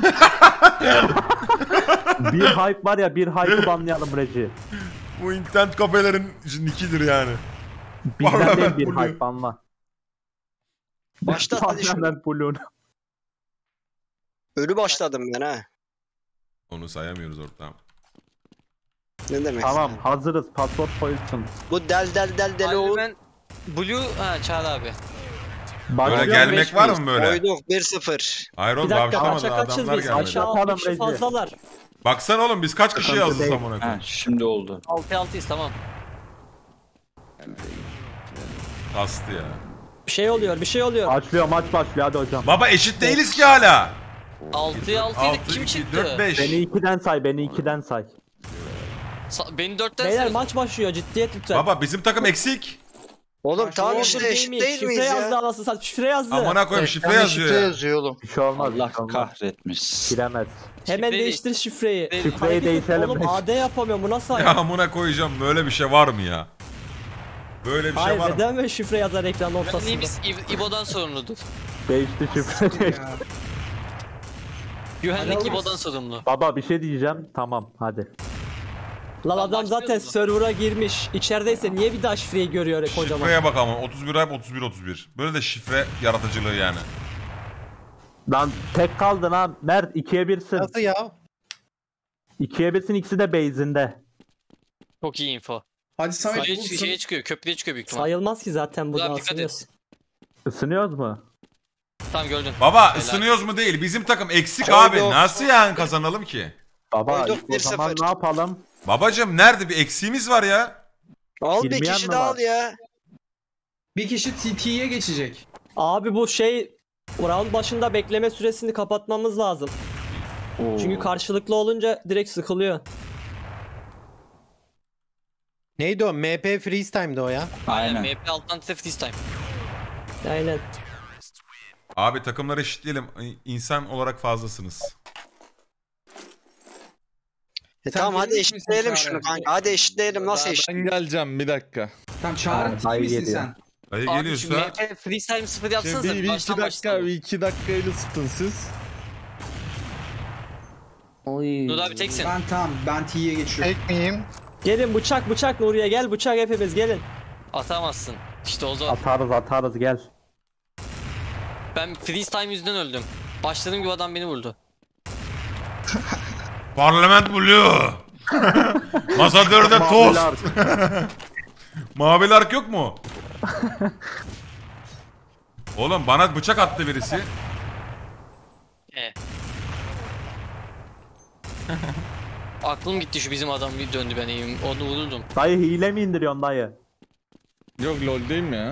Bir hype var ya bir hype'ı banlayalım Reci. Bu internet kafelerin nickidir yani. Bizden değil Parlament bir Blue. hype banla. Başlat hadi şunu. Parlament Blue'nu. Ölü başladım ben ha. Onu sayamıyoruz ortam. Ne demek? Tamam hazırız pasaport koyulsun. Bu del del del del o. Ben Blue ha Çağrı abi. Böyle Başlıyor gelmek beş var miyiz? mı böyle? Koyduk 1-0. Hayır Bir oğlum dakika başlamadı kaça kaçız adamlar biz? gelmedi. Aşağı Atalım 6 kişi Rezi. fazlalar. Baksana oğlum biz kaç kişi yazdık değil. amına Ha, koyayım. şimdi oldu. 6-6'yız tamam. Kastı ya. Bir şey oluyor bir şey oluyor. Başlıyor maç başlıyor hadi hocam. Baba eşit değiliz ki hala. 6'ya 6'ydık 6, kim 2, çıktı? 4, 5. Beni 2'den say beni 2'den say. Beni 4'ten Beyler sayın. maç başlıyor ciddiyet lütfen. Baba bizim takım eksik. Oğlum tamam Doğrudur işte değil eşit mi? değil miyiz Şifre yazdı ya? anasını satayım şifre yazdı. Amına koyayım şifre Yani yazıyor şifre ya. yazıyor oğlum. Bir şey olmaz. Allah bir şey olmaz. kahretmiş. Giremez. Hemen Şifreyi- değiştir şifreyi. Şifreyi Hareket et. değişelim. Oğlum AD yapamıyorum bu nasıl Ya ayar? amına koyacağım böyle bir şey var mı ya? Böyle bir şey Hayır var mı? neden böyle şifre yazar ekranın ortasında? Güvenliğimiz İbo'dan sorumludur. Değişti şifre değişti. Güvenlik İbo'dan sorumlu. Baba bir şey diyeceğim. Tamam hadi. Lan adam zaten başlıyoruz mu? server'a girmiş. İçerideyse niye bir daha şifreyi görüyor kocaman? Şifreye bak ama 31 ayıp 31 31. Böyle de şifre yaratıcılığı yani. Lan tek kaldın ha. Mert 2'ye 1'sin. Nasıl ya? 2'ye 1'sin ikisi de base'inde. Çok iyi info. Hadi Samet Şeye, bulsun. şeye çıkıyor, köprüye çıkıyor büyük ihtimal. Sayılmaz ki zaten bu Ulan da dikkat et. asılıyoruz. Isınıyoruz mu? Tamam gördün. Baba Helal. ısınıyoruz mu değil. Bizim takım eksik Koyduk. abi. Nasıl yani kazanalım ki? Baba Koyduk, o zaman 1-0. ne yapalım? Babacım nerede bir eksiğimiz var ya? Al bir Girmeyen kişi mi daha var? al ya. Bir kişi TT'ye geçecek. Abi bu şey round başında bekleme süresini kapatmamız lazım. Çünkü karşılıklı olunca direkt sıkılıyor. Neydi o? MP Freeze Time'dı o ya. Aynen. Aynen. MP alttan this time. Aynen. Abi takımları eşitleyelim. İnsan olarak fazlasınız. Tamam hadi verir misin eşitleyelim Çağrı? şunu kanka. Hadi eşitleyelim nasıl Ben eşitleyelim? geleceğim bir dakika. Tamam Çağrı TT Dayı misin geliyor. sen? Dayı Abi şu geliyorsa MP freestyle 0 yapsanıza. Şimdi bir iki baştan dakika, başlayalım. bir 2 dakikayla ısıtın siz. Oy. Dur abi teksin. Ben T'ye geçiyorum. Tek miyim? Gelin bıçak Nuriye gel bıçak hepimiz gelin. Atamazsın. İşte o zor. Atarız gel. Ben freeze time yüzünden öldüm. Başladığım gibi adam beni vurdu. Parlament Blue. Masadörde tost. Mavi lark yok mu? Oğlum bana bıçak attı birisi. Aklım gitti şu bizim adam bir döndü ben iyiyim. Onu vururdum. Dayı hile mi indiriyorsun dayı? Yok lol değil mi ya?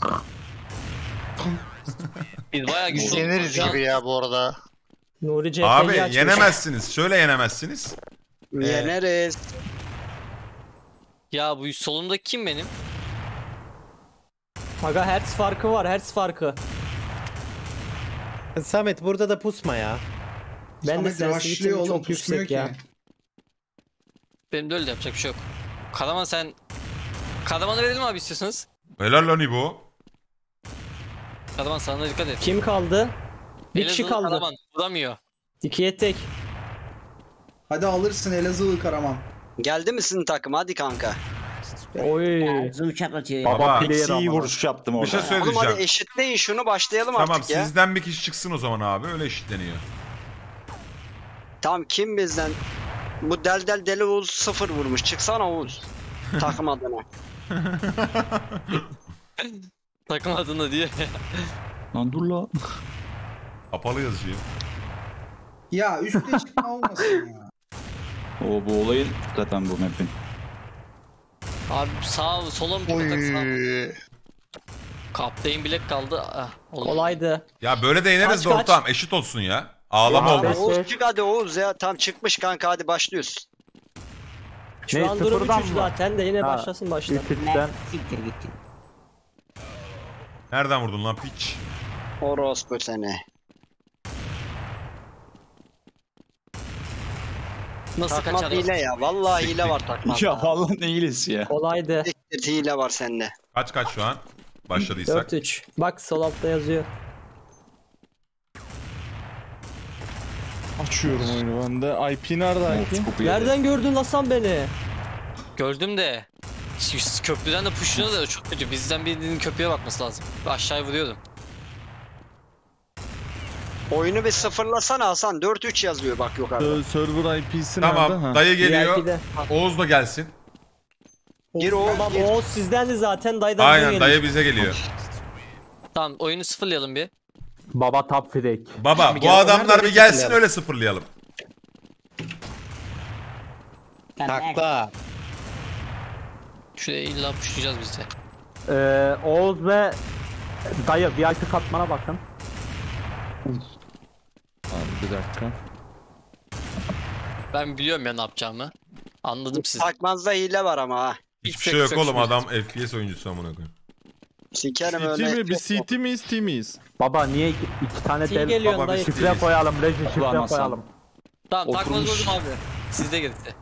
Biz bayağı Biz güçlü yeneriz olduk. gibi ya bu arada. Nuri CF'yi Abi açmış. yenemezsiniz. Şöyle yenemezsiniz. Yeneriz. Ya bu solumdaki kim benim? Aga hertz farkı var, hertz farkı. Samet burada da pusma ya. Ben de Samet rushlıyor sensitivitim oğlum, çok pusmuyor yüksek ki. ya. Benim de öyle yapacak bir şey yok. Karaman sen... Karaman'a verelim abi istiyorsanız. Helal lan İbo. Karaman sana da dikkat et. Kim kaldı? Bir kişi Elazığlı kaldı. Karaman vuramıyor. 2'ye tek. Hadi alırsın Elazığlı Karaman. Geldi mi sizin takım? Hadi kanka. Oy. Zulu çatlatıyor. Baba, Eksi iyi vuruş yaptım bir orada. şey Oğlum söyleyeceğim. hadi eşitleyin şunu, başlayalım Tamam artık ya. sizden bir kişi çıksın o zaman abi. Öyle eşitleniyor. Tamam, kim bizden? Bu deli Oğuz 0 vurmuş. Çıksana Oğuz. Takım adına. Takım adını diye. Lan dur la. Kapalı yazıyor. Ya üstte çıkma olmasın ya. Bu olayın zaten bu map'in. Abi sağ sola mı Oy. çıkacak? Kaptayın bilek kaldı. Ah, olur. Kolaydı. Ya böyle de yeneriz Kaç, de kaç? ortam. Eşit olsun ya. Ağlama Ya, olmaz. beş- Oğuz çık hadi Oğuz ya. Tam çıkmış kanka, hadi başlıyoruz. Şu Ne, an durum sıfırdan 3-3 mı? zaten de yine Ha. başlasın başla. 3-3'ten. Siktir gitti. Nereden vurdun lan piç? Orospu seni. Nasıl Takmaz kaçar? hile ya. Vallahi hile var takmazda. Ya vallahi ne iyilesi ya. Kolaydı. Siktir, hile var sende. Kaç şu an? Başladıysak. 4-3. Bak sol altta yazıyor. Açıyorum oyunu ben de. IP nerede IP? Çok iyi. Nereden gördün Hasan beni? Gördüm de. Şimdi köprüden de pushluyor da çok kötü. Bizden birinin köprüye bakması lazım. Aşağıya vuruyordum. Oyunu bir sıfırlasana Hasan. 4-3 yazıyor bak yukarıda. Server IP'si nerede? Tamam Ha. dayı geliyor. VIP'de. Oğuz da gelsin. Gir Oğuz, Tamam gir. Oğuz sizdendi zaten dayıdan Aynen bize dayı gelmiş. bize geliyor. Tamam oyunu sıfırlayalım bir. Baba top frek. Baba Şimdi bu gel, adamlar onlar da bir gelsin sıfırlayalım. öyle sıfırlayalım. Takla. Şuraya illa pushlayacağız biz de. Oğuz ve dayı VIP katmana bakın. Abi bir dakika. Ben biliyorum ya ne yapacağımı. Anladım sizi. Takmazda hile var ama ha. Hiçbir şey yok oğlum, adam FPS oyuncusu amına koyayım. Sikerim CT öyle. mi? Biz CT miyiz? T miyiz? Baba niye iki tane Kim del geliyor baba, dayı? bir şifre koyalım reji şifre Ulan koyalım. Tamam takmaz Oturmuş. oldum abi. Sizde gitti.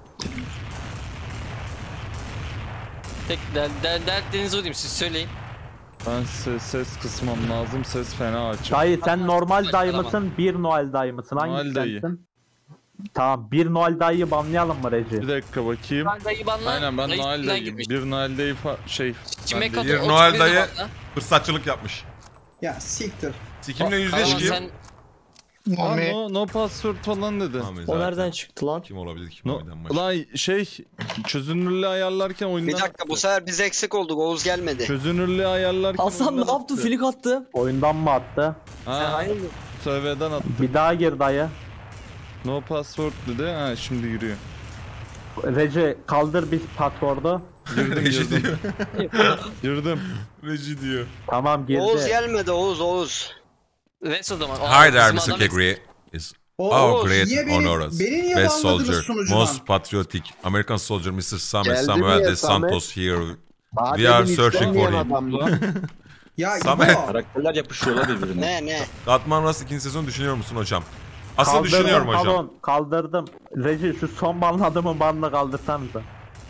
Tek dertlerinizi o diyeyim, siz söyleyin. Ben ses kısmam lazım. Ses fena açık. Dayı sen normal Bak, dayı tamam. mısın? Bir Noel dayı mısın? Noel Hangisi dayı. sensin? Tamam bir Noel dayıyı banlayalım mı reji? Bir dakika bakayım. Ben dayı banla. Aynen ben dayı Noel üstünden dayıyım. gitmiş. Bir Noel dayı Kime ben katıl? Bir o Noel tipini de dayı banla. fırsatçılık yapmış. Ya siktir. Sikimle yüzleş Karaman kim? sen Aa, no password falan dedi. Tamam, O zaten. nereden çıktı lan? Kim olabilir ki No, oyundan başka? ulan çözünürlüğü ayarlarken oyundan Bir dakika, bu sefer biz eksik olduk. Oğuz gelmedi. Çözünürlüğü ayarlarken Hasan ne oyundan yaptı? attı. Flick attı. Oyundan mı attı? Ha, serverden attı. Bir daha gir dayı. No password dedi. Ha şimdi giriyor. Reji kaldır biz password'u. Reji diyor. Girdim. Reji diyor. Tamam girdi. Oğuz gelmedi, Oğuz. Res o zaman. Hi there Bizim Mr. adam Kegri. Is Oğuz, our great niye beni- honors. beni niye Best banladınız soldier, sunucudan? most patriotic American soldier Mr. Samuel Geldi mi Samuel ya de Samet? Santos here. Daha We are demin searching istenmeyen for him. adamdı. Ya Samet. İbo. Karakterler yapışıyorlar birbirine. Ne? Katman Rust 2. sezon düşünüyor musun hocam? Aslında Kaldırdım, düşünüyorum hocam. pardon, kaldırdım. Reji şu son banladığımın banını kaldırsanıza.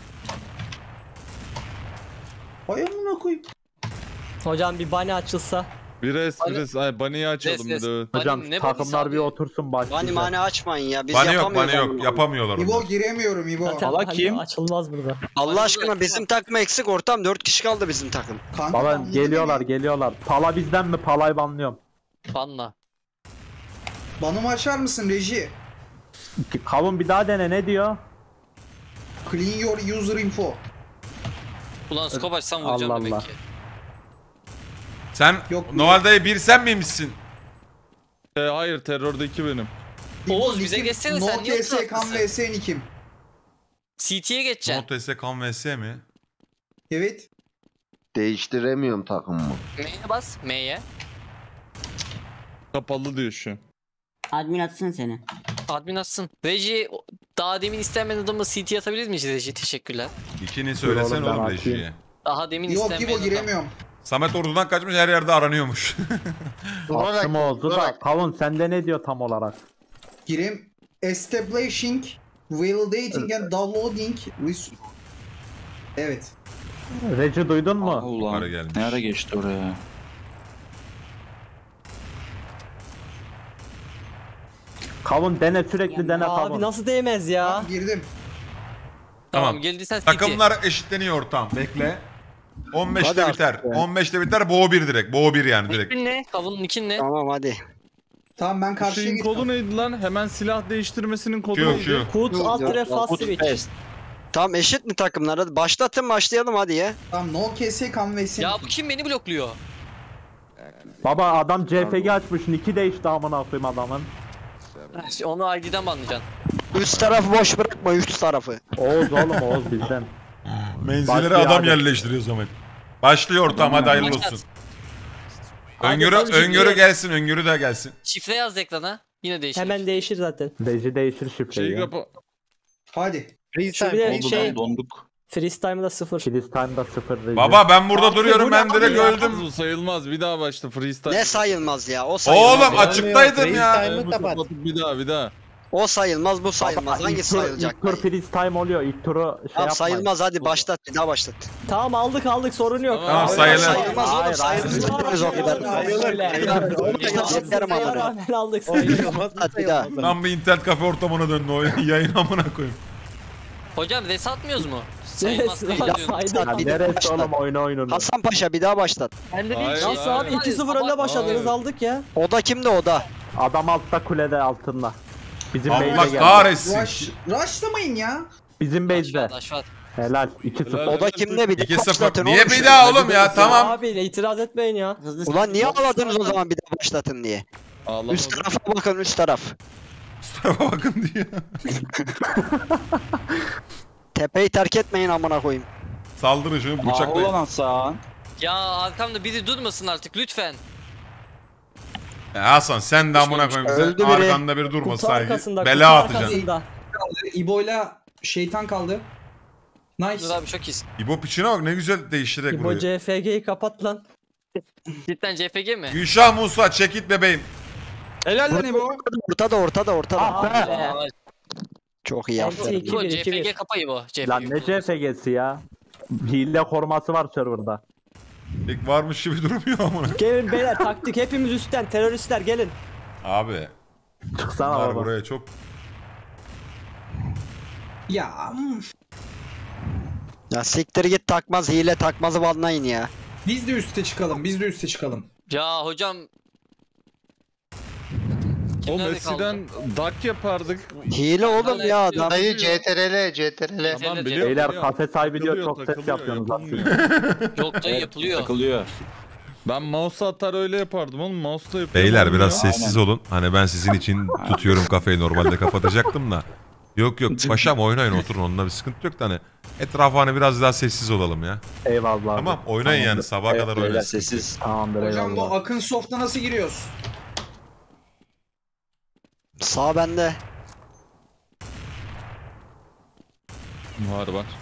Ay amına koyayım. Hocam bir bani açılsa. Bir res. Ay bunny'i açalım bir Res. de. Hocam Bani- ne takımlar banisi bir abi? otursun Bani başlayacak. mani açmayın ya. Biz Bana yok, yapamıyoruz. bana yok. amına. Yapamıyorlar İbo onu. giremiyorum İbo. Zaten Valla hani kim? açılmaz burada. Allah aşkına bizim takım eksik ortam. 4 kişi kaldı bizim takım. Kanka, Baba anladın geliyorlar mı? geliyorlar. Pala bizden mi? Pala'yı banlıyorum. Banla. Banımı açar mısın reji? Kavun bir daha dene ne diyor? Clean your user info. Ulan scope açsam vuracağım Allah demek Allah. ki. Sen Yok, Noel dayı bir sen miymişsin? Hayır terördeki benim. Oğuz, bize Nikim, geçsene, sen niye No TS kan oturaktasın? vs Nikim. CT'ye geçeceksin. Not ese kan vs mi? Evet. Değiştiremiyorum takımımı. M'ye bas. M'ye. Kapalı diyor şu an. Admin atsın seni. Admin atsın. Reji daha demin istenmeyen adamı CT atabilir miyiz Reji? Teşekkürler. İkini söylesen Oğlum, ben oğlum atayım. Reji'ye. Daha demin Yok istenmeyen İbo adam. giremiyorum. Samet ordudan kaçmış her yerde aranıyormuş. Aklım oldu da. Kavun sende ne diyor tam olarak? Gireyim. Establishing, validating and downloading. Evet. Reci duydun mu? Ulan. Yukarı gelmiş. Ne ara geçti oraya? Kavun dene sürekli dene Abi kavun. nasıl değmez ya? Girdim. Tamam geldiysen CT. Takımlar eşitleniyor ortam. Bekle. 15'te Hadi biter. artık ya. 15'te biter. Bo 1 direkt. Bo 1 yani direkt. Nickin ne? Kavunun nickin ne? Tamam hadi. Tamam ben karşıya Şeyin geçtim. kodu neydi lan? Hemen silah değiştirmesinin kodu Q neydi? Q. Kut alt tire fast Put switch. fast. Tamam eşit mi takımlar? Hadi başlatın başlayalım hadi ya. Tamam no KS convection. Ya bu kim beni blokluyor? Baba adam CFG açmış. Niki değişti amına koyayım adamın. Onu ID'den banlayacaksın. Üst tarafı boş bırakma üst tarafı. Oğuz oğlum Oğuz bizden. Menzillere Başlıyor adam hadi. yerleştiriyor Samet. Başlıyor ortam hadi hayırlı olsun. Öngörü, Hadi, öngörü hadi. gelsin, öngörü de gelsin. Şifre yaz ekrana. Yine değişir. Hemen değişir zaten. Reci değişir şifreyi. Şeyi ya. kapa... Hadi. Şu bir de Oldu şey lan donduk. freestyle'da 0. Kilis time'da 0 Reci. Baba ben burada duruyorum bu ben ne direkt abi ya? öldüm. Bu sayılmaz. Bir daha başla freestyle. Ne sayılmaz ya o sayılmaz. Oğlum ya. açıktaydım ya. Time'ı kapat. Bir daha. O sayılmaz bu sayılmaz. Baba, Hangi ilk tur- sayılacak? İlk tur freeze time oluyor. İlk turu şey Tamam yapmayın. sayılmaz hadi başlat bir daha başlat. Tamam aldık sorun yok. Tamam, Abi, sayılır. Sayılmaz oğlum Hayır, hayır. sayılmaz o kadar. Başlatlarım amına. Rağmen aldık sayılır. Hadi bir daha. Tam bir internet kafe ortamına döndü o yayın amına koyayım. Hocam res atmıyoruz mu? Sayılmaz. Yes, Sayılmaz diyorsun. Ya Bir daha neresi başlat. oğlum oyunu. Hasan Paşa bir daha başlat. Ben de Hayır, Nasıl abi 2-0 önde başladınız aldık ya. O da kimdi o da? Adam altta kulede altında. Bizim base'e Allah geldi. kahretsin. Rushlamayın ya. Bizim base'de. Aşvat. Helal 2-0. O da kimde bir daha 2-0. başlatın Niye oğlum bir şunu. daha oğlum ya tamam. Abi itiraz etmeyin ya. Ulan niye ağladınız o zaman bir daha başlatın diye. Ağlamadım. Üst tarafa bakın üst taraf. Şu tarafa bakın diye. Tepeyi terk etmeyin amına koyayım. Saldırın şunu Ulan bıçaklayın. Hasan. Ya arkamda biri durmasın artık lütfen. Hasan sen de amına koyayım sen Öldü biri. arkanda bir durma Kutu saygı. arkasında. Bela kutu atacaksın. arkasında. İbo'yla şeytan kaldı. Nice. Dur abi çok iyisin. İbo piçine bak ne güzel değiştirerek İbo vuruyor. CFG'yi kapat lan. Cidden CFG mi? Gülşah Musa çek it bebeğim. Helal lan İbo. Ortada. Aa, Çok iyi Altı aferin. iki. Bu 2-1, CFG kapayı bu. CFG. Lan ne CFG'si ya? Hile koruması var serverda. Pek varmış gibi durmuyor amına. Gelin beyler taktik hepimiz üstten teröristler gelin. Abi. Çıksana Bunlar baba. buraya çok Ya Ya siktir git takmaz hile takmazı banlayın ya. biz de üste çıkalım. Ya hocam. O Kimlerde eskiden dak yapardık. Hile oğlum ya adam. Dayı CTRL. Tamam Beyler, biliyorum. Beyler biliyorum. kafe sahibi diyor Takılıyor, çok ses takılıyor, yapıyorsunuz lan siz. yapılmıyor. Yok dayı yapılıyor. Takılıyor. Ben mouse atar öyle yapardım oğlum. Mouse'la yapıyorum. Beyler olmuyor. biraz sessiz olun. Hani ben sizin için tutuyorum kafeyi normalde kapatacaktım da. Yok paşam oynayın oturun onunla bir sıkıntı yok da hani etrafa hani biraz daha sessiz olalım ya. Eyvallah. Tamam oynayın yani Tamamdır. sabaha kadar Beyler oynayın. sessiz. Tamamdır Hocam bu eyvallah. Akın Soft'a nasıl giriyoruz? Sağ bende. Var.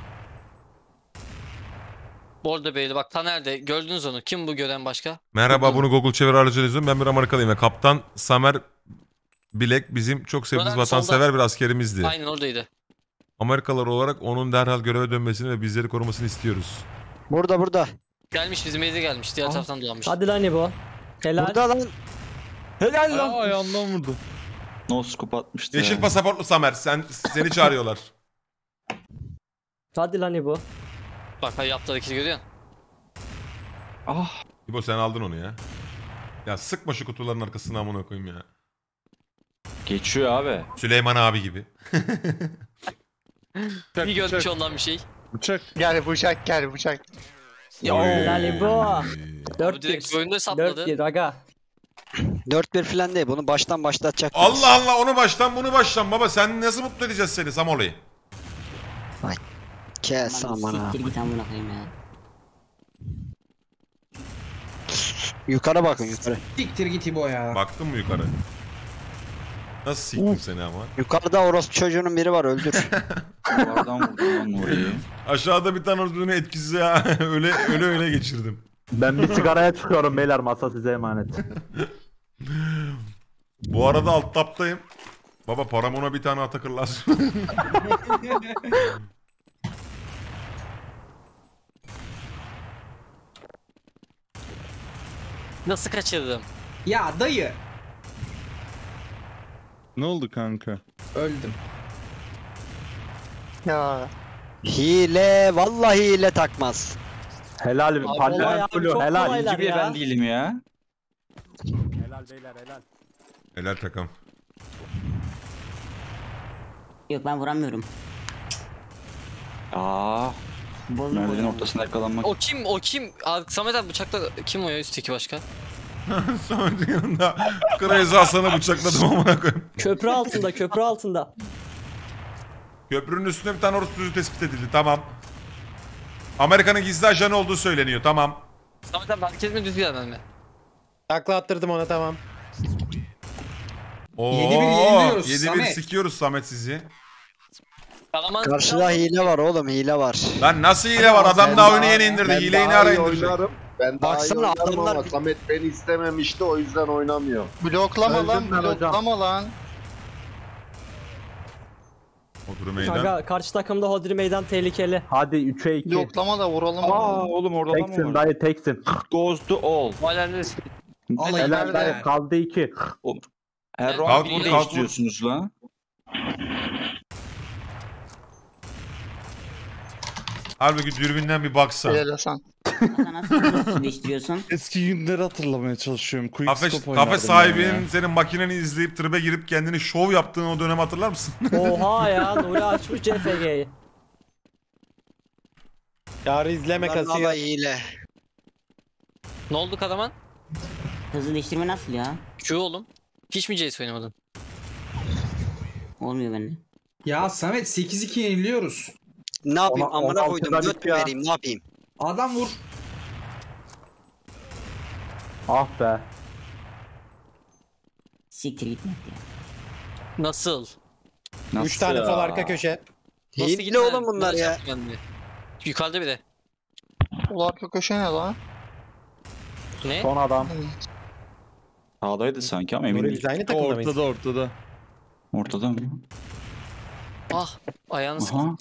Bu arada beyler bak Taner'de gördünüz onu. Kim bu gören başka? Merhaba bunu Google çeviri aracılığıyla izliyorum. Ben bir Amerikalıyım ve Kaptan Samer Bilek bizim çok sevdiğimiz Dönem vatansever bir askerimizdi. Aynen oradaydı. Amerikalılar olarak onun derhal göreve dönmesini ve bizleri korumasını istiyoruz. Burada. Gelmiş bizim evde gelmiş. Diğer taraftan dolanmış. Hadi lan İbo. Helal. Burada lan. Helal lan. Ayağımdan vurdu. No scope atmıştı. Yeşil ya. pasaportlu Samer seni çağırıyorlar. Hadi lan İbo. Bak yaptığı hareketi görüyor musun? Ah. İbo sen aldın onu ya. Ya sıkma şu kutuların arkasına amına koyayım ya. Geçiyor abi. Süleyman abi gibi. Bir görmüş ondan bir şey. Bıçak. Gel bıçak. Helal İbo. Bu direkt 4-1. oyunda sapladı. 4-1 aga. 4-1 falan değil bunu baştan başlatacak. Allah Allah onu baştan bunu baştan baba sen nasıl mutlu edeceğiz seni Samoli? Kes amına. Siktir git amına koyayım ya. Yukarı bakın yukarı. Siktir git İbo ya. Baktın mı yukarı? Nasıl siktim seni ama? Yukarıda orospu çocuğunun biri var, öldür. Oradan vurdum lan orayı. Aşağıda bir tane ordunun etkisiz ya. öyle geçirdim. Ben bir sigaraya çıkıyorum beyler, masa size emanet. Bu arada alt taptayım. Baba Paramon'a bir tane atakır lazım. Nasıl kaçırdım? Ya dayı. Ne oldu kanka? Öldüm. Ya. Hile, vallahi hile takmaz. Helal bir Abi palle. olay abi, çok Helal. kolaylar İkinci bir ya. ben değilim ya. Helal beyler helal. Helal takım. Yok ben vuramıyorum. Aa, Bozuk merdivenin oynuyor. ortasına yakalanmak. O kim? Abi, Samet abi bıçakla kim o ya üstteki başka? Samet'in yanında Crazy Hasan'ı bıçakladım amına koyayım. Köprü altında, köprü altında. Köprünün üstünde bir tane orospucu tespit edildi. Tamam. Amerika'nın gizli ajanı olduğu söyleniyor. Tamam. Samet abi hareket mi düz gelmez mi? Takla attırdım ona, tamam. Oo, 7-1 yeniliyoruz 7-1 Samet. sikiyoruz Samet sizi. Karaman Karşıda hile var oğlum, hile var. Lan nasıl hile var? Adam daha oyunu yeni indirdi. Ben Hileyi ne daha ara iyi indirecek? oynarım. Ben daha iyi Baksana, oynarım adamlar- ama Samet beni istememişti, o yüzden oynamıyor. Bloklama lan, Öldüm ben hocam. bloklama lan. Otur meydan. Kanka karşı takımda Hodri meydan tehlikeli. Hadi 3'e 2. Bloklama da vuralım. Aa oğlum orada adam Teksin mı var? dayı teksin. Goes to all. Valer'de Alayım Helal nerede? dayı, kaldı 2. Her Ben- round Kalk bir vur, kalk değiştiriyorsunuz lan. Halbuki dürbünden bir baksa. Helal Hasan. Hasan nasıl değiştiriyorsun? Eski günleri hatırlamaya çalışıyorum. Kafe Quickscope oynardım kafe ben sahibinin ya. senin makineni izleyip tribe girip kendini şov yaptığın o dönem hatırlar mısın? Oha ya, Nuri açmış CFG'yi. Yarı izleme Bunların kasıyor. ama hile. Ne oldu Karaman? Hızlı değiştirme nasıl ya? Q oğlum. Hiç mi CS oynamadın? Olmuyor bende. Ya Samet 8-2 yeniliyoruz. Ne yapayım, Ona- amına ona koydum, altıdan göt iki mü ya. vereyim, ne yapayım? Adam vur. Ah be. Siktir gitmek ya. Nasıl? 3 tane sol arka köşe. Nasıl Hile gitmez? oğlum bunlar Nasıl ya. yaptın yani? Yukarıda bir de. Ulan arka köşe ne lan? Ne? Son adam. Sağdaydı sanki ama emin Nuri değilim. biz aynı takımda mıyız? Ortada. Ortada mı? Ah ayağını sık. Aha.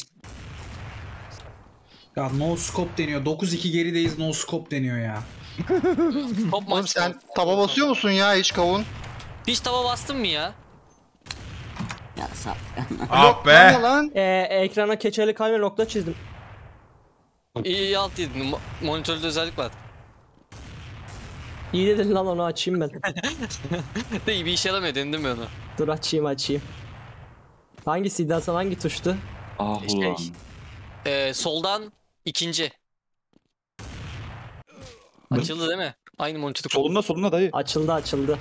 Ya no scope deniyor. 9-2 gerideyiz, no scope deniyor ya. Top Oğlum maç. sen taba basıyor musun ya hiç kavun? Hiç tava bastın mı ya? Ya sağ. Ah be. Bloklama lan. Ekrana keçeli kalem nokta çizdim. İyi alt yedin. Monitörde özellik var. İyi dedin lan, onu açayım ben. De iyi bir işe yaramıyor, denedim ben onu. Dur açayım. Hangisiydi Hasan, hangi tuştu? Ah ulan. Soldan ikinci. Açıldı değil mi? Aynı monitörü Solunda dayı. Açıldı.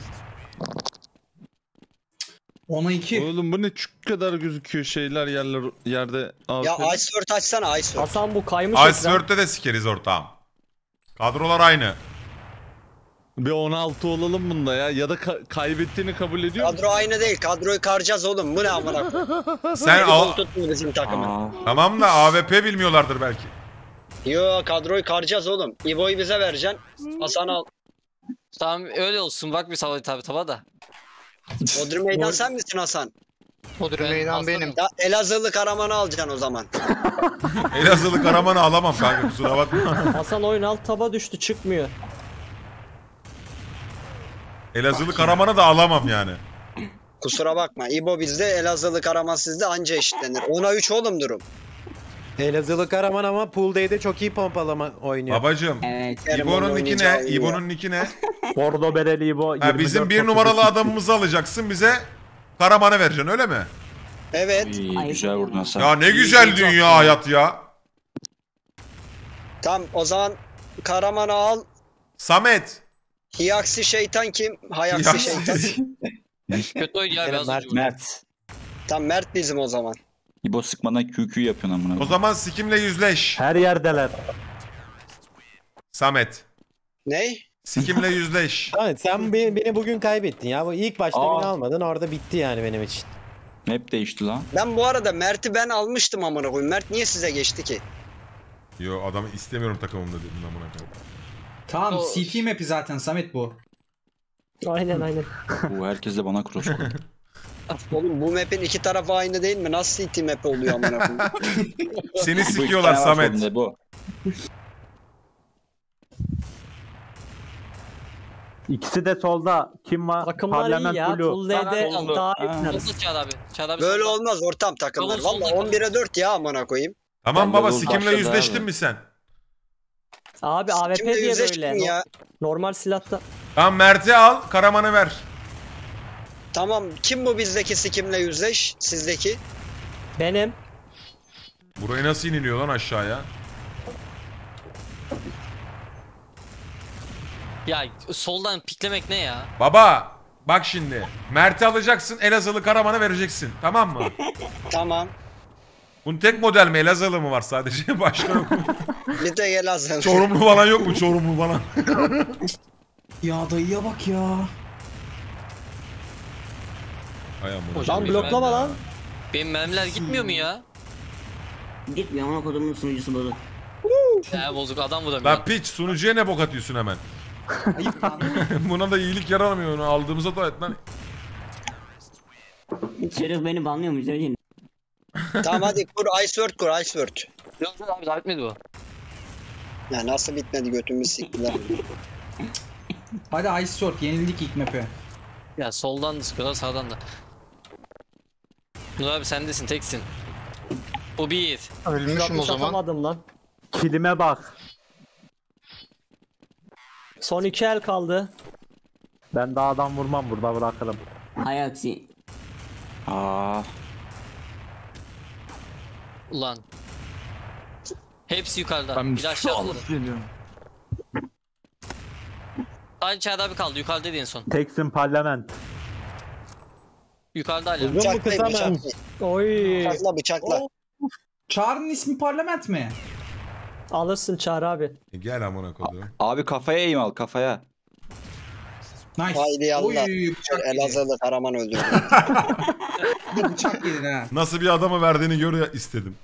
10'a 2. Oğlum bu ne çük kadar gözüküyor şeyler yerde. Ya Ice Sword açsana, Ice Sword. Hasan bu kaymış ekran. Iceworld'de de sikeriz ortağım. Kadrolar aynı. Bir 16 olalım bunda ya. Ya da kaybettiğini kabul ediyor musun? Kadro aynı değil, kadroyu karacağız oğlum, bu ne amına koyayım? Sen al... Tutmuyor bizim takımı. Aa. Tamam da AWP bilmiyorlardır belki. Yo, kadroyu karacağız oğlum. İbo'yu bize vereceksin. Hasan al. Tamam öyle olsun, bak bir Samet abi tava da. Odri meydan sen misin Hasan? Odri Ben meydan Hasan'ım. benim. Ya Elazığlı Karaman'ı alacaksın o zaman. Elazığlı Karaman'ı alamam kanka, kusura bakma. Hasan oyun alt taba düştü, çıkmıyor. Elazığlı Karaman'ı da alamam yani. Kusura bakma. İbo bizde, Elazığlı Karaman sizde anca eşitlenir. 10'a 3 oğlum durum. Elazığlı Karaman ama Pool Day'de çok iyi pompalama oynuyor. Babacım. Evet. İbo'nun niki ne? İbo'nun niki ne? Bordo bereli İbo. Ha, bizim bir numaralı adamımızı alacaksın, bize Karaman'ı vereceksin öyle mi? Evet. İyi, güzel vurdun Hasan. Ya ne güzel dünya hayat ya. Tamam, o zaman Karaman'ı al. Samet. Hiyaksi şeytan kim? Hayaksi şeytan. Kötü oyun ya biraz önce. Mert. Tamam, Mert bizim o zaman. İbo sıkmadan QQ yapıyorsun amına. O zaman sikimle yüzleş. Her yerdeler. Samet. Ney? Sikimle yüzleş. Evet, sen beni bugün kaybettin ya. Bu ilk başta Aa. beni almadın, orada bitti yani benim için. Map değişti lan. Ben bu arada Mert'i ben almıştım amına koyayım. Mert niye size geçti ki? Yo adamı istemiyorum takımımda dedim amına koyayım. Tamam O- CT map'i zaten Samet bu. Aynen aynen. Bu herkes de bana cross koydu. Oğlum bu map'in iki tarafı aynı değil mi? Nasıl CT map oluyor amına koyayım? Seni Bu iki sikiyorlar tane var Samet. solunda, Bu. İkisi de solda. Kim var? Takımlar Parlament iyi ya. Blue. Full D'de Solda. daha Ha. iyi. Solda Çağrı abi. Çağrı abi Böyle solda. olmaz ortam takımlar. Kalın Valla solda 11'e 4 ya amına koyayım. Tamam Ben baba de sikimle başladı yüzleştin abi. mi sen? Abi AWP Kimle diye yüzleştin böyle. ya? Normal silahta. Tamam Mert'i al, Karaman'ı ver. Tamam kim bu bizdeki sikimle yüzleş? Sizdeki? Benim. Burayı nasıl iniliyor lan aşağıya? Ya soldan piklemek ne ya? Baba bak şimdi. Mert'i alacaksın, Elazığlı Karaman'ı vereceksin. Tamam mı? Tamam. Bunun tek model mi? Elazığlı mı var sadece? Başka yok mu? Bir de gel Hasan. Çorumlu falan yok mu? Çorumlu falan. Ya dayıya bak ya. Hay amına. Hocam, Lan benim bloklama mermiler- lan. Benim mermiler gitmiyor mu ya? Gitmiyor ama kodumun sunucusu bozuk. Ya bozuk adam vuramıyor. Lan piç sunucuya ne bok atıyorsun hemen? Ayıp lan. Buna da iyilik yaramıyor onu aldığımıza da et lan. Şerif beni banlıyormuş değil mi? Tamam hadi kur Iceword kur Iceword. Yok abi daha bitmedi bu. Ya nasıl bitmedi götümüz siktiler. Hadi Ice Sword yenildik ilk map'e. Ya soldan da sıkıyorlar sağdan da. Nur abi sendesin teksin. Bu bir. Ölmüşüm o zaman. Satamadım lan. Kilime bak. Son 2 el kaldı. Ben daha adam vurmam, burada bırakırım. Hay aksi. Aa. Ulan. Hepsi yukarıda. Bir de aşağı atladı. Sadece Çağrı abi kaldı. Yukarıda değil en son. Teksin Parlament. Yukarıda hala. Uzun mu Bıçaklayın kısa mı? bıçaklayın. Oy. Bıçakla bıçakla. Çağrı'nın ismi Parlament mi? Alırsın Çağrı abi. Gel amına koyduğum. Abi kafaya eğim al kafaya. Nice. Haydi yallah. Oy bıçak yedi. Elazığlı Karaman öldürdü. Bir de bıçak yedin ha. Nasıl bir adamı verdiğini gör istedim.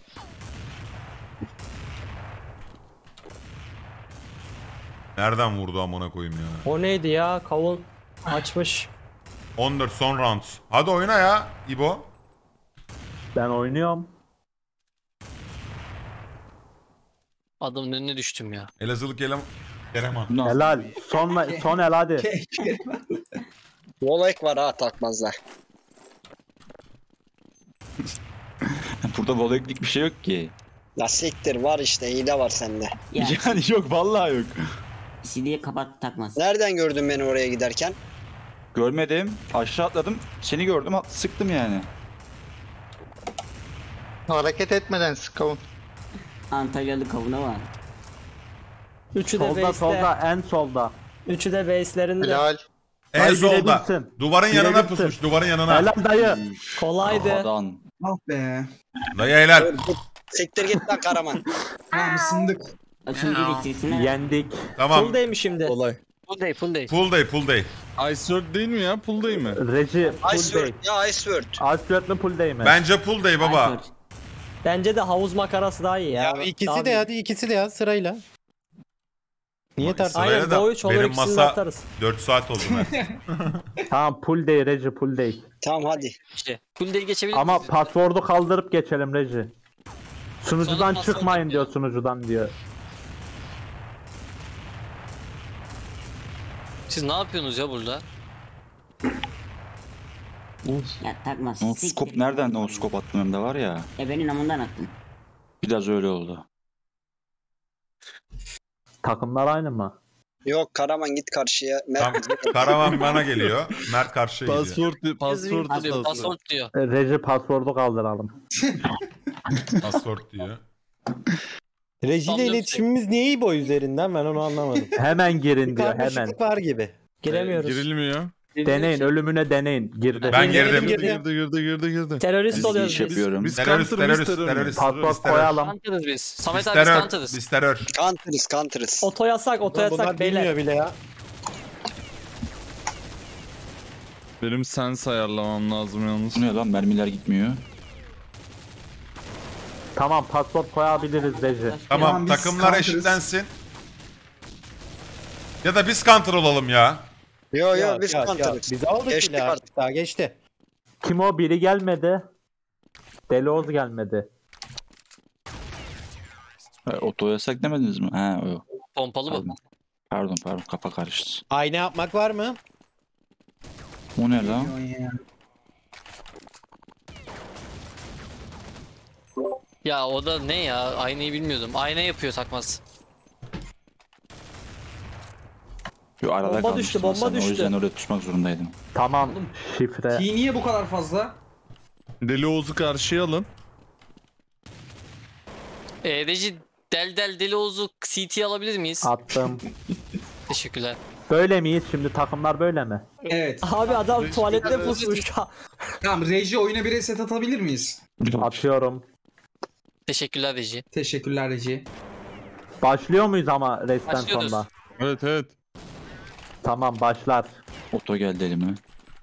Nereden vurdu amına koyayım ya? O neydi ya? Kavun açmış. 14 son round. Hadi oyna ya İbo. Ben oynuyorum. Adamın önüne düştüm ya. Elazığlı Keleman. Helal. Son el hadi. Volek var ha takmazlar. Burada voleklik bir şey yok ki. La siktir var işte hile var sende. Ya Yani yok vallahi yok. CD'ye kapat takmaz. Nereden gördün beni oraya giderken? Görmedim. Aşağı atladım. Seni gördüm. Sıktım yani. Hareket etmeden sıkavun. Antalyalı kavuna var. Üçü de Solda base'te. solda en solda. Üçü de base'lerinde. Helal. En Dayı solda. bilebilirsin. Duvarın yanına Bilebilirsin. pusmuş. Duvarın yanına. Helal dayı. Kolaydı. Kafadan. Ah be. Dayı helal. Siktir git lan Karaman. Tamam ısındık. Şimdi değiştirsinler. Yendik. Tamam. Full day mi şimdi? Olay. Full day full day. Full day full day. Ice değil mi ya? Pool değil mi? Reji full day. Iceword ya Iceword. Alfred mi full day mi? Bence full day baba. Ay, Bence de havuz makarası daha iyi ya. Ya ikisi Daha de iyi. hadi ikisi de ya sırayla. Niye Ama tartışıyorsun? Aynen da doğu 3 olur benim ikisini de masa- atarız. 4 saat oldu ben. Tamam full day Reji full day. Tamam hadi. İşte. Full day geçebilir Ama miyiz? password'u kaldırıp geçelim Reji. Sunucudan Sonra password çıkmayın bekliyor. diyor sunucudan diyor. Siz ne yapıyorsunuz ya burada? Ya takmaz. O skop nereden o skop attım hem de var ya. Benim namından attın. Biraz öyle oldu. Takımlar aynı mı? Yok Karaman git karşıya. Tam Karaman bana geliyor. Mert karşıya gidiyor. Password Diyor, password diyor. Reji password'u kaldıralım. Password diyor. Reji ile Sandım iletişimimiz niye İbo üzerinden ben onu anlamadım. Hemen girin Bir diyor hemen. karmaşıklık var gibi. Giremiyoruz. Girilmiyor. Deneyin ölümüne deneyin. Girdi. Ben girdim. Girdi. Terörist Biz oluyoruz iş biz. yapıyorum. Biz Terörist, counter, biz terörist, terör. terörist. Password Biz terör. koyalım. Counter'ız biz. Samet Biz abi biz terör. counter'ız. Biz terör. Counter'ız counter'ız. Oto yasak, oto Bunlar yasak bilmiyor beyler. bile ya. Benim sens ayarlamam lazım yalnız. Bu ne lan, mermiler gitmiyor. Tamam pasport koyabiliriz Reji. Tamam biz takımlar counter'ız. eşitlensin. Ya da biz counter olalım ya. Yo biz Yok, kantarız. Biz aldık Geçtik bile artık. daha geçti. Kim o? Biri gelmedi. Deloz gelmedi. Oto yasak demediniz mi? Ha o. Pompalı mı? Pardon. Pardon kafa karıştı. Ayna yapmak var mı? O ne lan? Ya o da ne ya? Aynayı bilmiyordum. Ayna yapıyor takmaz. Yo, arada Bomba kalmıştım düştü, bomba aslında. düştü. O yüzden oraya tutmak zorundaydım. Tamam şifre. T niye bu kadar fazla? Deli Oğuz'u karşıya alın. Reji Deli Oğuz'u CT alabilir miyiz? Attım. Teşekkürler. Böyle miyiz şimdi, takımlar böyle mi? Evet. Abi adam tuvalette pusmuş. Tamam Reji oyuna bir reset atabilir miyiz? Atıyorum. Teşekkürler Reji. Teşekkürler Reji. Başlıyor muyuz ama resten Başlıyoruz. sonra? Evet. Tamam başlar. Oto geldi elime.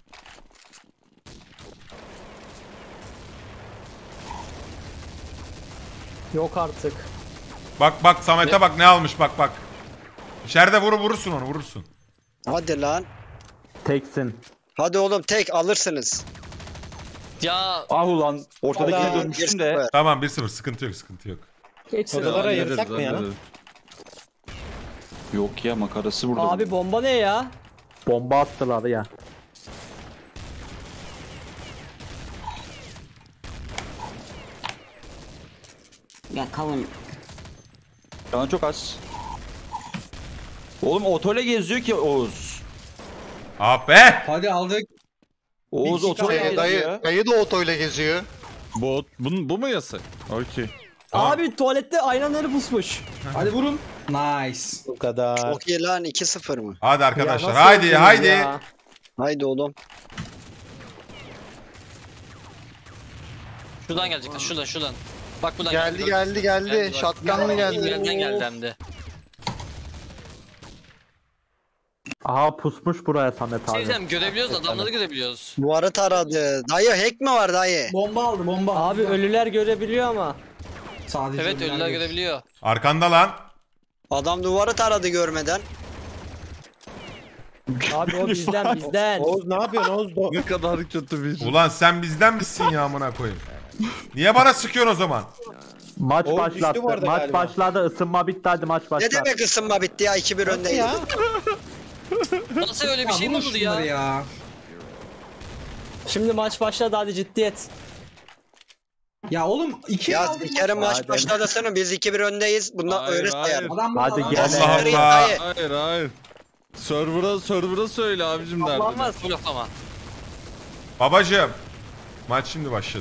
Yok artık. Bak Samet'e bak ne almış bak. İçeride vurursun onu vurursun. Hadi lan. Teksin. Hadi oğlum tek alırsınız. Ya Ah ulan ortadakine Allah, dönmüştüm de. 1-0. Tamam 1-0 sıkıntı yok. Geçsin. Odalara Hallederiz, ayırsak mı ya? hallederiz. Yok ya, makarası burada. Abi bomba ne ya? Bomba attılar ya. Ya kavun. Canı çok az. Oğlum otoyla geziyor ki Oğuz. Ah be! Hadi aldık. Oğuz İki otoyla tane geziyor. Dayı da otoyla geziyor. Bu mu yasak? Okey. Abi tuvalette aynaları pusmuş. Hadi vurun. Nice. Bu kadar. Çok iyi lan 2-0 mı? Hadi Ya arkadaşlar nasıl haydi yaptınız haydi. ya? Haydi oğlum. şuradan gelecekler şuradan. Bak buradan Geldi bak. geldi. Geldi, bak. Shotgun'lı geldi. Nereden geldi hem de. Aha pusmuş buraya Samet Şey abi. diyeceğim, görebiliyoruz, adamları görebiliyoruz. Duvarı taradı. Dayı hack mi var dayı? Bomba aldı bomba. Abi ölüler görebiliyor ama. Sadece Evet ölüler görebiliyor. Arkanda lan. Adam duvarı taradı görmeden. Abi o bizden. Oğuz ne yapıyorsun Oğuz? Ne kadar kötü bir şey. Ulan sen bizden misin ya amına koyayım? Niye bana sıkıyorsun o zaman? Maç Oğuz başladı. düştü bu arada Maç galiba. başladı. Isınma bitti, hadi maç Ne başlar. demek ısınma bitti ya 2-1 öndeyiz. Ya. Nasıl öyle bir şey mi vurun oldu şunları ya? ya. Şimdi maç başladı, hadi ciddiyet. Ya oğlum 2 Ya aldık. bir kere maç Hadi. başladısını biz 2-1 öndeyiz. Bundan Hayır, öyle hayır. sayalım. Adam Hadi adam- gel. Allah Dayı, Allah. dayı. Hayır. Server'a söyle abicim derdini. Olmaz bu laf ama. Babacığım. Maç şimdi başladı.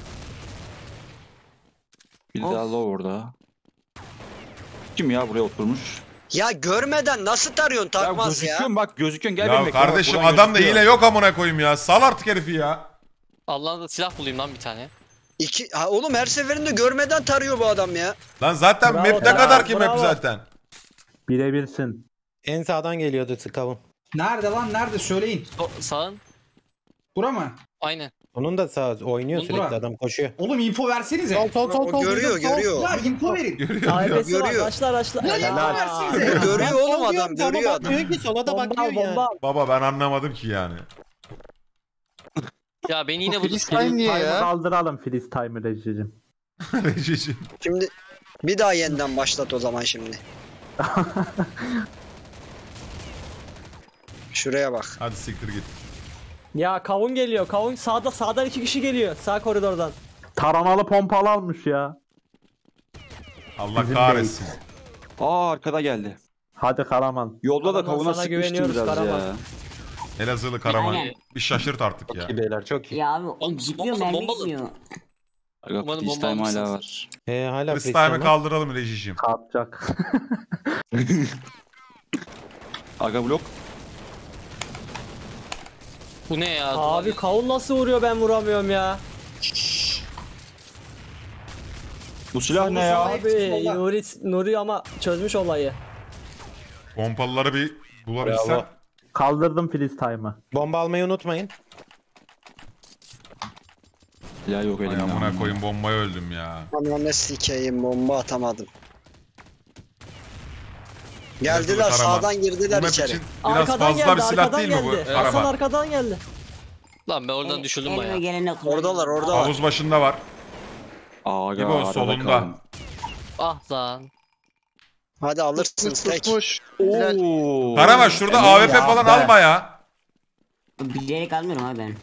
Bir daha low orada. Kim ya buraya oturmuş? Ya görmeden nasıl tarıyorsun takmaz ya. Gözüküyorsun bak, gözüküyorsun, gel Ya benim ekrana, kardeşim buradan adamda gözüküyor. hile yok amına koyayım ya. Sal artık herifi ya. Allah'ın da silah bulayım lan bir tane. Oğlum her seferinde görmeden tarıyor bu adam ya. Lan zaten Bravo, map ne bravo, kadar ki map bravo. zaten. Birebirsin. En sağdan geliyordu kavun. Nerede lan nerede söyleyin. Sağın. Bura mı? Aynen. Onun da sağ oynuyor Oğlum, sürekli, bura. adam koşuyor. Oğlum info versenize. O görüyor görüyor. Ya info verin. AWP'si var, Görüyor. raşla. Ya info versenize. Görüyor oğlum Sol adam diyorum, görüyor ama adam. bakmıyor ki, sola da Bomba bakmıyor yani. bomba. Baba ben anlamadım ki yani. Ya beni yine buldu. Freestyle niye Time'ı ya? kaldıralım, freeze time'ı Reji'cim. Receciğim. Şimdi bir daha yeniden başlat o zaman şimdi. Şuraya bak. Hadi siktir git. Ya kavun geliyor. Kavun sağdan 2 kişi geliyor. Sağ koridordan. Taramalı pompalı almış ya. Allah Bizim kahretsin. Aa arkada geldi. Hadi Karaman. Yolda da Karaman, kavuna sana sıkmıştım güveniyoruz biraz Karaman. ya. Elazığlı Karaman. Aynen. Bir şaşırt artık ya. İyi beyler, çok iyi. Ya abi o gidiyor mermi bombalı. gitmiyor. Aga Umarım freeze bomba time hala almışsınız. var. Hala Freeze freestyle time'ı mi? kaldıralım Reciciğim. Kalkacak. Aga blok. Bu ne ya? Abi kavun nasıl vuruyor, ben vuramıyorum ya. Bu silah ne ya? Abi Nuri ama çözmüş olayı. Pompalıları bir bulabilsem. Bravo. Kaldırdım freeze time'ı. Bomba almayı unutmayın. Silah yok Ay elimde. amına koyayım bombaya öldüm ya. Ananı sikeyim, bomba atamadım. Elazığlı Geldiler, Karaman. sağdan girdiler Bu map içeri. için biraz Arkadan fazla geldi, bir silah arkadan değil mi bu geldi. Hasan araba? arkadan geldi. Lan ben oradan düşürdüm Elime bayağı. gelene kullan. Oradalar, oradalar. Havuz başında var. Aga, İbo, arada solunda. kaldım. Ah lan. Hadi alırsınız tek. Tutmuş. Oo. Karaman şurada AWP falan alma ya. Bilerek almıyorum abi ben.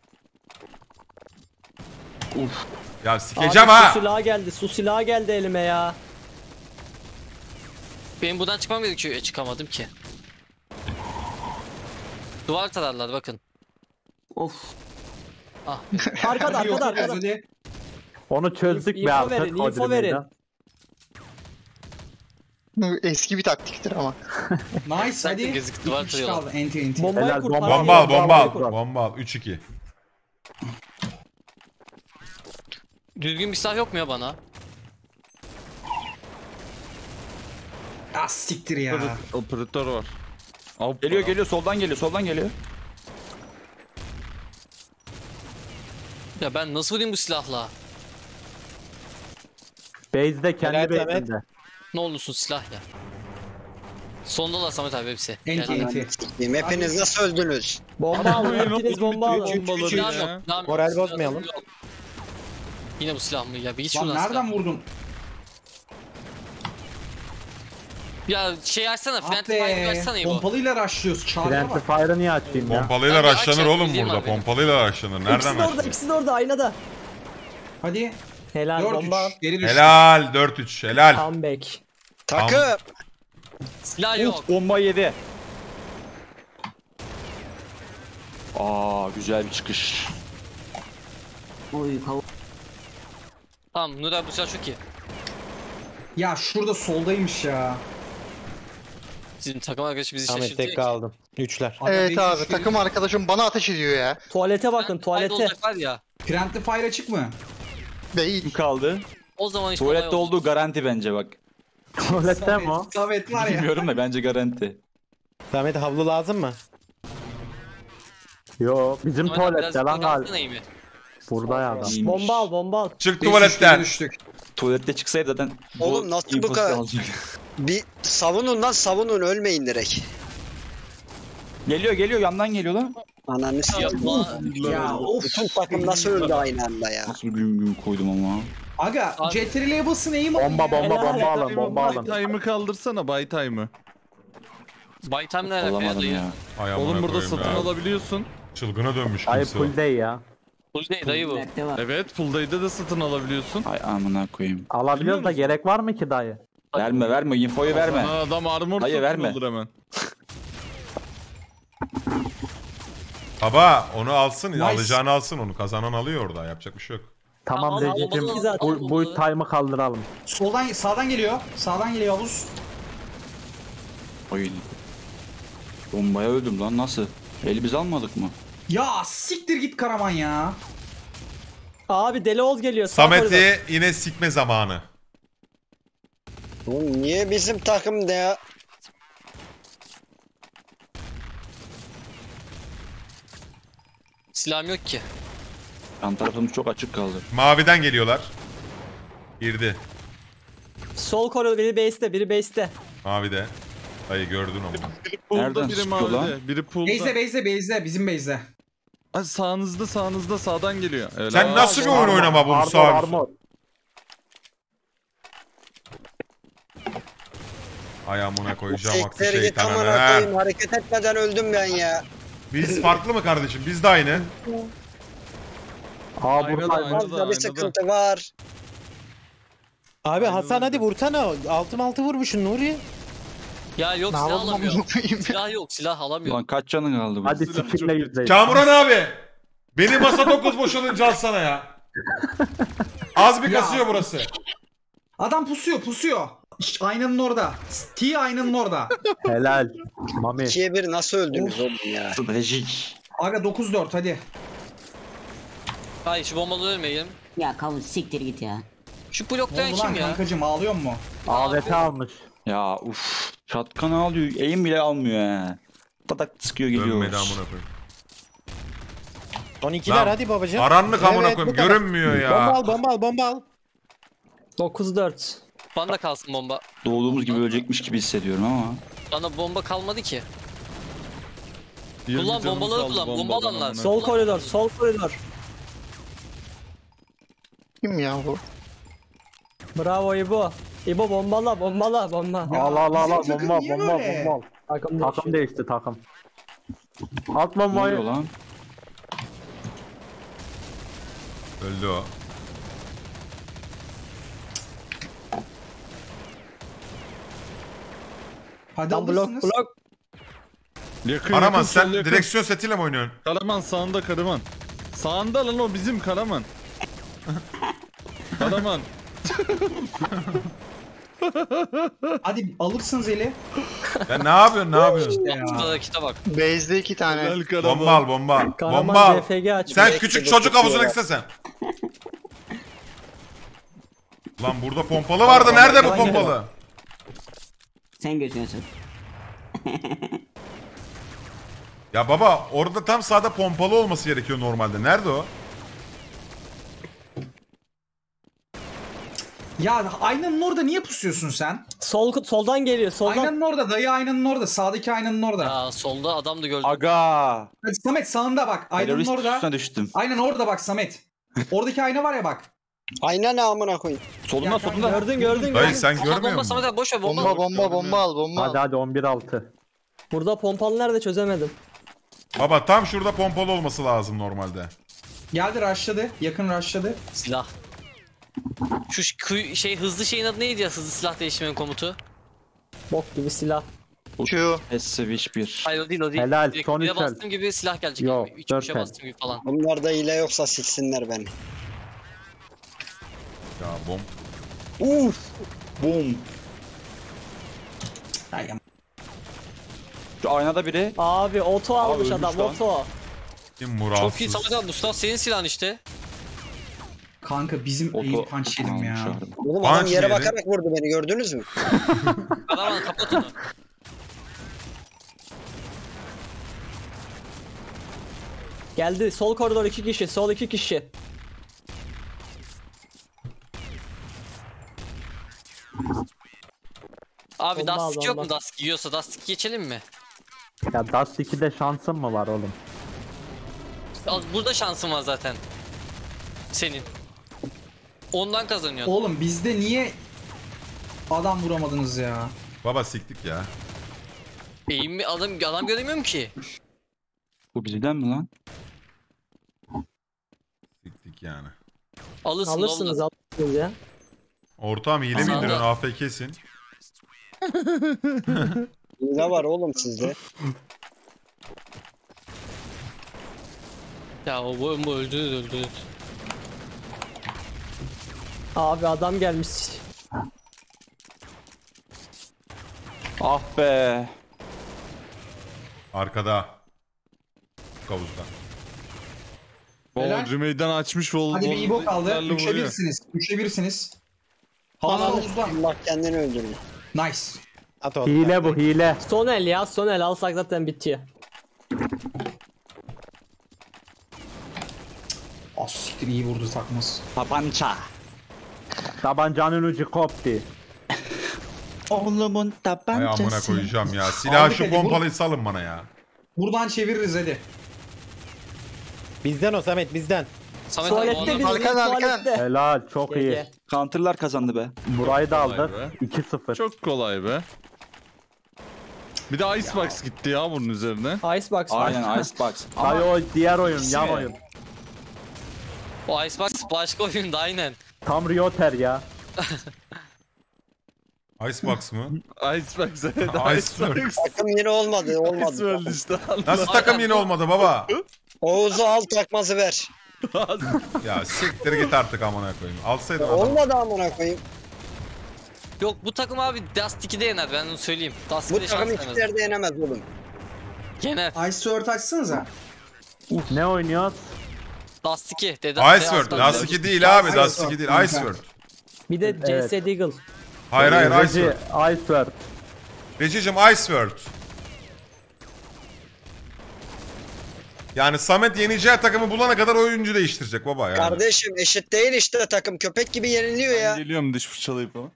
Ya sikeceğim Abi, ha. Su silahı geldi. Su silahı geldi elime ya. Benim buradan çıkmam gerekiyor. Çıkamadım ki. Duvar tararlar bakın. Of. Ah. Arkada Hadi, arkada. hadi. Onu çözdük İnfo be artık. verin, info Odri'yle. verin. Eski bir taktiktir ama. Nice Sanki hadi. gözük İki duvar kişi kırıyorlar. kaldı. Enti enti. Bombayı Helal, kur. bomba parayı Bomba al, kur, bomba bombayı al. kur. Bomba al. 3-2. Düzgün bir silah yok mu ya bana? Ah siktir ya. Operatör var. Hop. Geliyor soldan geliyor. Ya ben nasıl vurayım bu silahla? Base'de kendi Helal Samet. base'inde. Ne olursun silah ya. Sondalar Samet abi hepsi. Enti Gel. enti. Sikeyim, hepiniz nasıl öldünüz? Bomba alın. Hepiniz bomba alın. Bombaları Silahım ya. yok, silahım yok, Moral silahım bozmayalım. yok. Yine bu silah mı ya? Bir git Lan şuradan nereden silah. vurdun? Ya şey açsana, Ah Friendly Fire be. açsana İbo. Pompalıyla rushlıyoruz. Çağrı'ya Friendly bak. Fire'ı niye açayım ya? Pompalıyla Abi, raşlanır aç, oğlum müziğim burada. var benim. Pompalıyla raşlanır. İkisi Nereden de orada, raşlanır? ikisi de orada aynada. Hadi. Helal bomba. 4-3. Geri düştü. Helal 4-3 helal. Comeback. Takım. Silah yok. Bomba yedi. Aa, güzel bir çıkış. Oy kav. Tamam Nur abi bu silah çok iyi. Ya şurada soldaymış ya. Sizin takım arkadaşı bizi Ahmet şaşırtıyor tek ki. kaldım. 3'ler. Adam Evet beş abi, üç takım arkadaşım bana ateş ediyor ya. Tuvalete bakın Haydi tuvalete. olacaklar ya. Friendly Fire açık mı? Değil. Kim kaldı? O zaman işte Tuvalette olay oldu. olduğu garanti bence bak. Tuvalette mi o? Samet var ya. Bilmiyorum da bence garanti. Samet havlu lazım mı? Yo bizim Samet abi tuvalette biraz lan yukarı galiba. atsana iyi mi? Burada ya adam. İyiymiş. Bomba al bomba al. Çık 5-3 geri tuvaletten. düştük. Tuvalette çıksaydı zaten Oğlum nasıl bu infosu kadar? alacak. Bir savunun lan, savunun, ölmeyin direkt. Geliyor yandan geliyor lan. Ananı sikeyim. Yapma. Ya of. Bütün takım nasıl öldü aynı anda ya? Nasıl gün koydum ama. Aga Abi. CTRL'ye basın eğim alın Bomba ya. bomba Helal, bomba alın bomba alın. Time'ı kaldırsana, buy time'ı. Buy time ne alaka ya Alamadım dayı? ya. Ay amına Oğlum burada koyayım satın ya. alabiliyorsun. Çılgına dönmüş Ay kimse o. full day ya. Full değil dayı bu. Nerede var? Evet, full day'de de satın alabiliyorsun. Ay amına koyayım. Alabiliyoruz da gerek var mı ki dayı? Verme infoyu verme. Sana adam armor Hayır, satın verme. alır hemen. Baba onu alsın, Nice. alacağını alsın onu. Kazanan alıyor orada. Yapacak bir şey yok. Tamam Tamam, Recep'im olmadı zaten, bu olmadı. time'ı kaldıralım. Soldan sağdan geliyor. Sağdan geliyor havuz. Oy. Bombaya öldüm lan, nasıl? Eli biz almadık mı? Ya siktir git Karaman ya. Abi Deli Oğuz geliyor. sağ koridor. Samet'i yine sikme zamanı. Oğlum niye bizim takımda ya? Silahım yok ki. Yan tarafımız çok açık kaldı. Maviden geliyorlar. Girdi. Sol koridor biri base'te biri base'te. Mavide. Dayı gördün onu. Biri pool'da, Nereden biri sıkıyor lan? mavide, biri pool'da. Base'de bizim base'de. Ay, sağınızda sağdan geliyor. Öyle. Sen nasıl bir oyun oynama bunu Armor sağ armor. Ay amına koyacağım aksi Siktir git şeytanı. amına koyayım, hareket etmeden öldüm ben ya. Biz farklı mı kardeşim? Biz de aynı. Aa Aynen, burada aynen. Fazla bir sıkıntı var. Abi Hasan hadi vursana. Altım altı vurmuşsun Nuri. Ya yok Ne silah yapalım alamıyorum. amına koyayım? Silah yok, silah alamıyorum. Lan kaç canın kaldı bu? hadi sikimle yüzdeyiz. Kamuran abi. Beni masa 9 boşalınca alsana ya. Az bir kasıyor burası. Adam pusuyor. İşte aynanın orada. T aynanın orada. Helal. Mami. 2'ye 1 nasıl öldünüz oğlum ya? Stratejik. Aga 9-4 hadi. Hayır şu bombalı ölmeyelim. Ya kavun siktir git ya. Şu Ne bloklayan oldu lan kim ya? kankacım, ağlıyor mu? AWP almış. Ya uff. Şatkanı alıyor. Eğim bile almıyor he. Tadak sıkıyor geliyor. Dönmedi amına koyayım. Son ikiler Lan, hadi babacığım. Karanlık amına Evet, koyayım bu kadar. görünmüyor ya. Bomba al. 9-4. Bana kalsın bomba. Doğduğumuz gibi ölecekmiş gibi hissediyorum ama. Bana bomba kalmadı ki. 20 Kullan canım bombaları kaldı kullan. Bomba bombadan alanlar. amına. Sol koridor, sol koridor. Kim ya bu? Bravo İbo. İbo bombala. Al bizim takım niye böyle? bomba. Takım değişti takım. At Ne oluyor bombayı. lan? Öldü o. Hadi Lan blok alırsınız. blok. Yakın Karaman yakın, sen sol yakın. direksiyon setiyle mi oynuyorsun? Karaman sağında Karaman. Sağında lan o bizim Karaman. Karaman. Hadi alırsınız eli. Ya ne yapıyorsun? Şurada kita bak. Base'de 2 tane. Helal Karaman. Bomba al bomba. Karaman Bomba al. DFG açmış. Sen küçük çocuk havuzuna gitsen sen. Lan burada pompalı vardı. Nerede bu pompalı? Sen götürüyorsun. Ya baba orada tam sağda pompalı olması gerekiyor normalde. Nerede o? Ya aynanın orada niye pusuyorsun sen? Soldan geliyor. Soldan. Aynanın orada, dayı aynanın orada, sağdaki aynanın orada. Ya solda adam da gördüm. Aga. Hadi Samet sağında bak, aynanın Terörist orada. pususuna düştüm. Aynen orada bak Samet. Oradaki ayna var ya bak. Ayna ne amına koyayım. Solunda Ya, solunda. Gördün. Dayı sen Aha, görmüyor bomba musun? Samet abi boş ver bomba. Bomba al. Hadi 11-6. Burada pompalı nerede çözemedim. Baba tam şurada pompalı olması lazım normalde. Geldi rushladı, yakın rushladı. Silah. Şu hızlı şeyin adı neydi ya? Hızlı silah değiştirmenin komutu. Bok gibi silah. Q. Switch 1. Hayır o değil. Helal, Direkt son buraya üç el. bastığım gibi silah gelecek. Yok, Gibi. 3 dört tuşa el. bastığım gibi falan. Bunlarda hile yoksa silsinler beni. Ya bom. Boom. Ay, Şu aynada biri. Abi oto almış ölmüş adam lan. oto. Kim Çok iyi muralsız. Samet abi Mustafa senin silahın işte. Kanka bizim Oto aim punch yedim ya. almışlardı. Oğlum Punch adam yere yedi. bakarak vurdu beni, gördünüz mü? Karaman kapat onu. Geldi sol koridor 2 kişi, sol 2 kişi. Abi Bomba Dust al, yok mu bomba. Dust giyiyorsa Dust geçelim mi? Ya Dust 2'de şansın mı var oğlum? Al, burada şansın var zaten. Senin. Ondan kazanıyorsun. Oğlum bizde niye adam vuramadınız ya? Baba siktik ya. Eğim mi adam göremiyorum ki. Bu bizden mi lan? Siktik yani. Alırsınız ya. Ortağım hile mi Sağda. indiriyorsun? AFK'sin. Hile var oğlum sizde. Ya o bomba öldü. Abi adam gelmiş. Ah be. Arkada. Kavuzda. Helal. Bol Cümeyden açmış bol. Hadi bir İbo kaldı. yerle 3'e vuruyor. 1'siniz. 3'e 1'siniz. Hala havuzda. Allah kendini öldürüyor. Nice. At oğlum. Hile bu hile. Son el ya, son el alsak zaten bitiyor. Az siktir iyi vurdu takması. Tabanca. Tabancanın ucu koptu. Oğlumun Ay tabancası. amına koyacağım ya. Silahı Aldık şu hadi, bu- pompalıyı salın bana ya. Buradan çeviririz hadi. Bizden o Samet bizden. Samet abi Tuvalette onu biz Arkan. tuvalette. Helal çok iyi. GG. Counter'lar kazandı be. Burayı da Vay aldık. be. 2-0. Çok kolay be. Bir de Icebox gitti ya bunun üzerine. Icebox var. Aynen Icebox. Ay o diğer oyun İkisi yan mi? oyun. O Icebox başka oyunda aynen. Tam Rioter ya. Icebox mı? Icebox evet. Iceberg. Takım yine olmadı. Iceberg işte. Nasıl takım yine olmadı baba? Oğuz'u al, takması ver. Ya siktir git artık amına koyayım. Alsaydın adamı. Olmadı amına koyayım. Yok bu takım abi Dust 2'de yener ben onu söyleyeyim. Dust Bu 2'de şans takım vermez. ikilerde yenemez oğlum. Yener. Ice Sword açsanıza. Ne oynuyoruz? Dust 2 dedi. Iceberg. Dust 2 değil abi. Dust 2 değil. Iceberg. Bir de CS Deagle. Hayır Reci, Iceberg. Iceberg. Recicim Iceberg. Yani Samet yeneceği takımı bulana kadar oyuncu değiştirecek baba yani. Kardeşim eşit değil işte takım. Köpek gibi yeniliyor ya. Geliyorum diş fırçalayıp ama.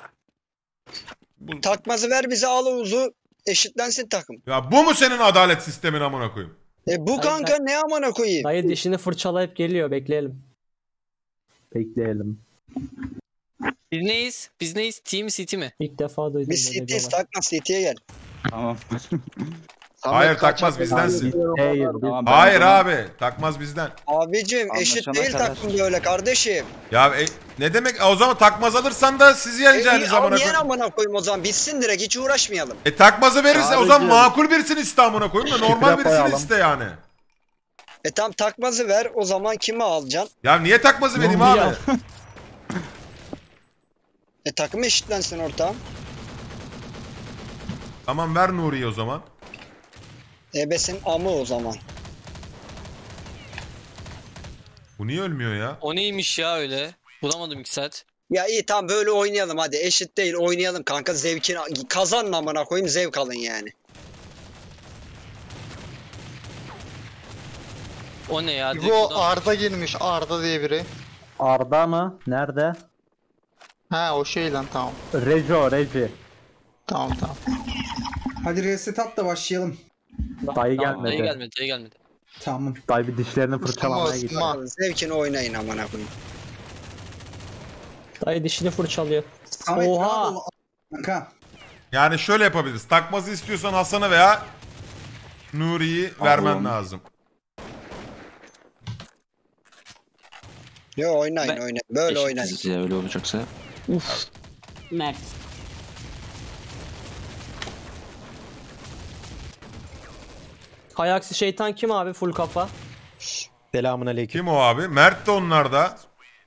Takmazı ver bize al Oğuz'u. Eşitlensin takım. Ya bu mu senin adalet sistemin amına koyayım? Bu kanka ne amına koyayım? Dayı dişini fırçalayıp geliyor, bekleyelim. Bekleyelim. Biz neyiz? Biz neyiz? Team mi City mi? İlk defa duydum. Biz böyle bir City'yiz olay. takma City'ye gel. Tamam. Hayır takmaz bizdensin. Hayır. Tamam, ben Hayır o zaman- abi takmaz bizden. Abicim eşit Anlaşana değil kadar. takım böyle kardeşim. Ya ne demek o zaman takmaz alırsan da siz yeneceğiniz amına Niye koyayım. amına koyayım o zaman bitsin direkt hiç uğraşmayalım. Takmazı verirse o Abi zaman diyorum. makul birisini iste amına koyayım da normal birisini koyalım. iste yani. Tam takmazı ver o zaman kimi alacaksın? Ya niye takmazı vereyim Nuri'yi abi? Takım eşitlensin ortağım. Tamam ver Nuri'yi o zaman. Ebesin amı o zaman. Bu niye ölmüyor ya? O neymiş ya öyle? Bulamadım 2 saat. Ya iyi tamam böyle oynayalım hadi eşit değil oynayalım kanka zevkini kazanın amına koyayım zevk alın yani. O ne ya? Bu Arda girmiş. Arda diye biri. Arda mı? Nerede? Ha o şey lan tamam. Reji. Tamam. Hadi reset at da başlayalım. Dayı Tamam, gelmedi. dayı gelmedi. Tamam. Dayı bir dişlerini fırçalamaya gitti. Zevkini oynayın amına koyayım. Dayı dişini fırçalıyor. Samet Oha! rahat ol. Kanka. Yani şöyle yapabiliriz. Takmazı istiyorsan Hasan'ı veya Nuri'yi vermen lazım. Yo oynayın oynayın böyle oynayın. Eşitiz ya öyle olacaksa. Mert. Hayaksi şeytan kim abi full kafa? Selamun aleyküm. Kim o abi? Mert de onlarda.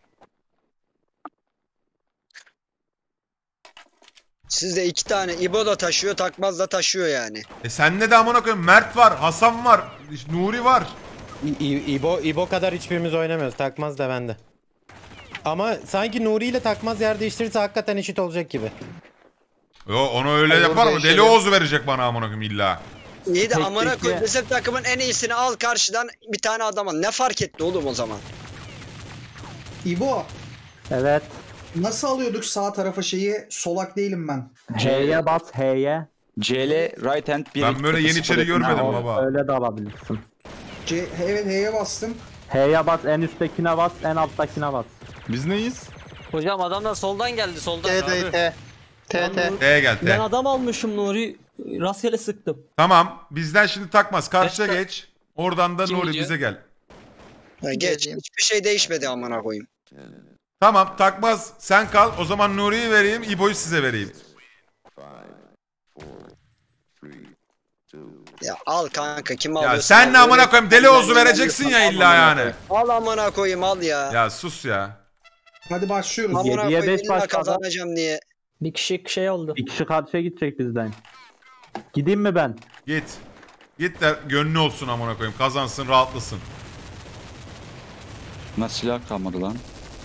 Sizde 2 tane İbo da taşıyor takmaz da taşıyor yani. Sende de amına koyayım Mert var, Hasan var, Nuri var. İbo kadar hiçbirimiz oynamıyoruz. Takmaz da bende. Ama sanki Nuri ile takmaz yer değiştirirse hakikaten eşit olacak gibi. Yo onu öyle yapar mı? Deli Oğuz verecek bana amına koyayım illa. İyi de Tek amına tek koyayım ya. bizim takımın en iyisini al karşıdan bir tane adama. Ne fark etti oğlum o zaman? İbo. Evet. Nasıl alıyorduk sağ tarafa şeyi? Solak değilim ben. H'ye bas H'ye. CL right hand 1. Ben böyle Yeniçeri görmedim baba. Öyle de alabilirsin. Evet H'ye bastım. H'ye bas, en üsttekine bas, en alttakine bas. Biz neyiz? Hocam adamlar soldan geldi soldan. T. T'ye gel Ben T. adam almışım Nuri. Rastgele sıktım. Tamam bizden şimdi takmaz. Karşıya geç. Oradan da Kim Nuri gidiyor? bize gel. Geç hiçbir şey değişmedi amına koyayım. Tamam takmaz sen kal. O zaman Nuri'yi vereyim, İbo'yu size vereyim. Ya al kanka kim Ya alıyorsun? sen ne al. amına Öyle- koyayım Deli Oğuz'u vereceksin ya Al illa amına yani. koyayım. Al amına koyayım al ya. Ya sus ya. Hadi başlıyoruz. Amına 7'ye koyayım 5 illa başladı. kazanacağım diye. Bir kişi şey oldu. Bir kişi karşıya gidecek bizden. Gideyim mi ben? Git. Git de gönlü olsun amına koyayım. Kazansın, rahatlasın. Nasıl silah kalmadı lan?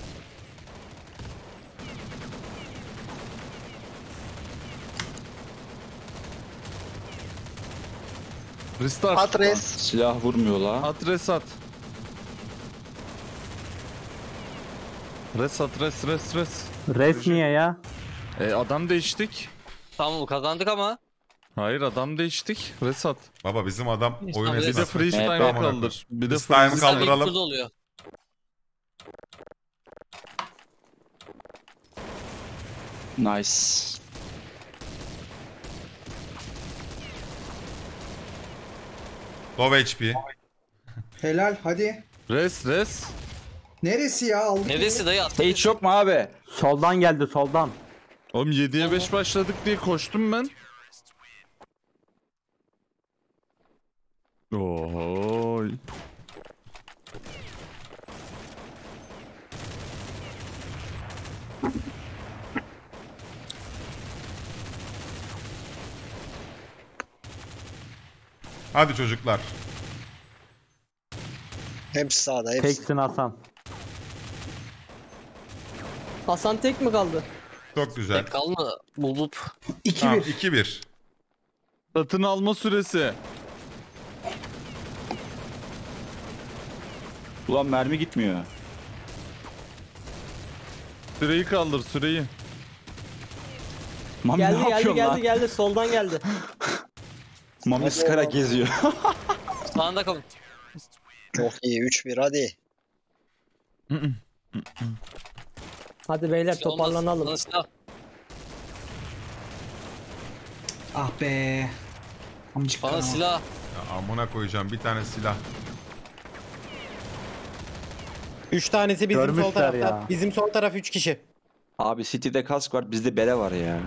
Restart. Adres. Silah vurmuyor la. At reset. Res. Res niye ya? Adam değiştik. Tamam kazandık ama. Hayır adam değiştik. Reset. Baba bizim adam oyun Bir de Bir de esnasında. freeze Evet, time'ı amına kaldır. Bir de Freeze time'ı freeze kaldır. Kaldıralım. Burada oluyor. Nice. Low HP. Helal hadi. Res. Neresi ya? Aldık. Neresi dayı attı? Hiç yok mu abi? Soldan geldi, soldan. Oğlum 7'ye 5 başladık diye koştum ben. Oho. Hadi çocuklar. Hepsi sağda hepsi. Teksin Hasan. Hasan tek mi kaldı? Çok güzel. Tek kalma. Bulup. 2-1. Tamam 2-1. Satın alma süresi. Ulan mermi gitmiyor. Süreyi kaldır süreyi. Mami ne yapıyorsun lan? Geldi soldan geldi. Mami skara geziyor. Sağında kalın. Çok iyi 3-1 hadi. Hadi beyler toparlanalım. Bana silah. Ah be. Amcık Bana kanal. silah. Ya amına koyacağım bir tane silah. 3 tanesi bizim sol Görmüşler tarafta. ya. Bizim sol taraf 3 kişi. Abi City'de kask var, bizde bere var ya.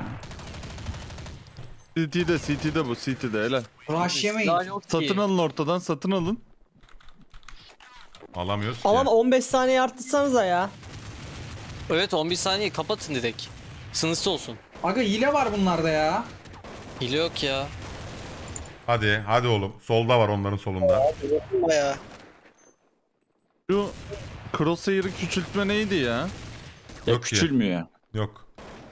CT'de bu CT'de helal. Rush yemeyin. Silah yok ki. Satın alın ortadan satın alın. Alamıyoruz ki. Ama 15 saniye arttırsanıza ya. Evet 11 saniye kapatın direkt. Sınırsız olsun. Aga hile var bunlarda ya. Hile yok ya. Hadi oğlum. Solda var onların solunda. Yapma ya. Şu Crosshair'ı küçültme neydi ya? Ya Yok ki. küçülmüyor. Yok.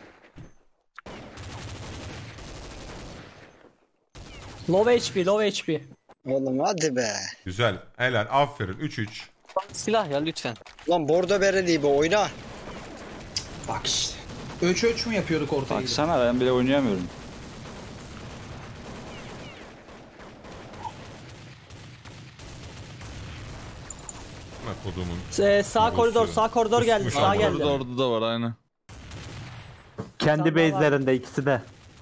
Low HP. Oğlum hadi be. Güzel. Helal. Aferin. 3-3. Silah ya lütfen. Lan bordo bereli bu oyna. Bak işte. Ölç mü yapıyorduk ortaya gidip? Baksana ben bile oynayamıyorum. Ne kodumun. Sağ koridor geldi. Kusmuş Sağ ama geldi. Orada da var aynen. Kendi base'lerinde ikisi de.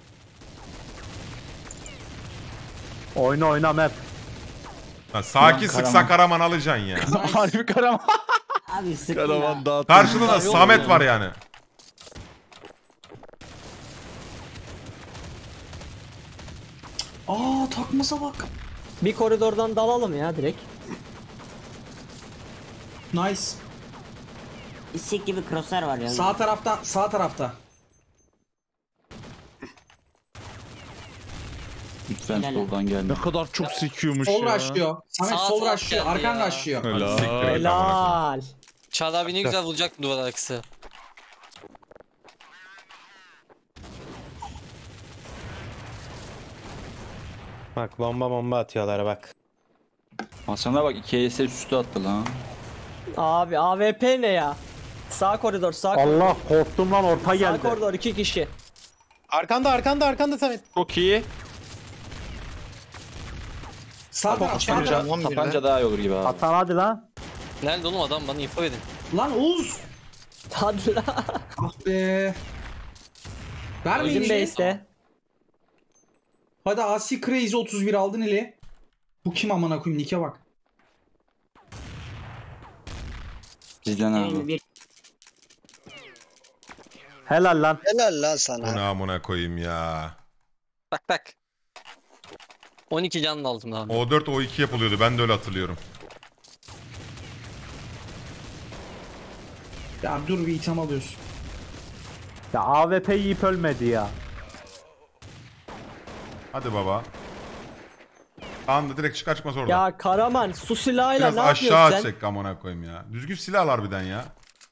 Oyna map. Lan sakin Ulan sıksa Karaman alacaksın ya. Harbi Karaman. Abi sıkın Karavan ya. dağıtın. Karşında da Samet var yani. Aa takmasa bak. Bir koridordan dalalım ya direkt. Nice. İstek gibi crosslar var ya. Sağ tarafta. Lütfen Helal. soldan gelme. Ne kadar çok sekiyormuş Sol ya. rushlıyor. Samet Sağ sol taraf rushlıyor. geldi Arkan ya. rushlıyor. Helal. Siktir et amına koyayım. Helal. Çağrı abi ne güzel vuracak duvar arkası. Bak bomba atıyorlar bak. Hasan'a bak 2 ES üstü attı lan. Abi AWP ne ya? Sağ koridor. Allah korktum lan orta Sağ geldi. koridor 2 kişi. Arkanda Samet. Çok iyi. Sağ taraf. Tapanca daha iyi olur gibi abi. Hasan hadi lan. Nerede oğlum adam bana info verin. Lan Oğuz. Hadi la. Ah be. Vermeyin Bizim hile. base'te. Hadi Asi Crazy 31 aldın eli. Bu kim amına koyayım Nick'e bak. Bizden abi. Bir Helal lan. Helal lan Bu sana. ne amına koyayım ya. Bak. 12 canlı aldım abi. O4 O2 yapılıyordu. Ben de öyle hatırlıyorum. Ya dur bir itham alıyorsun. Ya AWP yiyip ölmedi ya. Hadi baba. Tamam da direkt çıkmaz orada. Ya Karaman su silahıyla Biraz ne aşağı yapıyorsun sen? çek amına koyayım ya. Düzgün silah harbiden ya.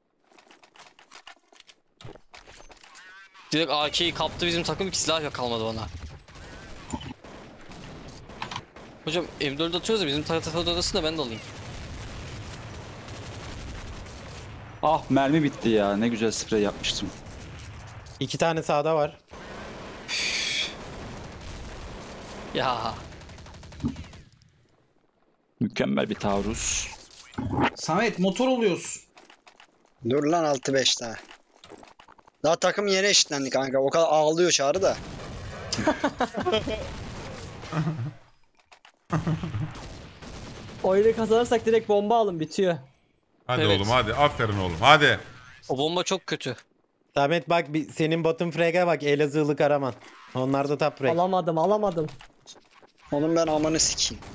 Direkt AK'yi kaptı bizim takım, ki silah yok kalmadı bana. Hocam M4 atıyoruz ya, bizim tarafa odasında ben de alayım. Ah mermi bitti ya. Ne güzel sprey yapmıştım. 2 tane sağda var. Ya Mükemmel bir taarruz. Samet motor oluyoruz. Dur lan 6-5 daha. Daha takım yeni eşitlendi kanka. O kadar ağlıyor Çağrı da. Oyunu kazanırsak direkt bomba alın, bitiyor. Hadi Evet. oğlum hadi. Aferin oğlum. Hadi. o bomba çok kötü. Samet bak senin botun frag'e bak, Elazığlı Karaman. Onlar da top frag. Alamadım. Onun ben amanı sikeyim.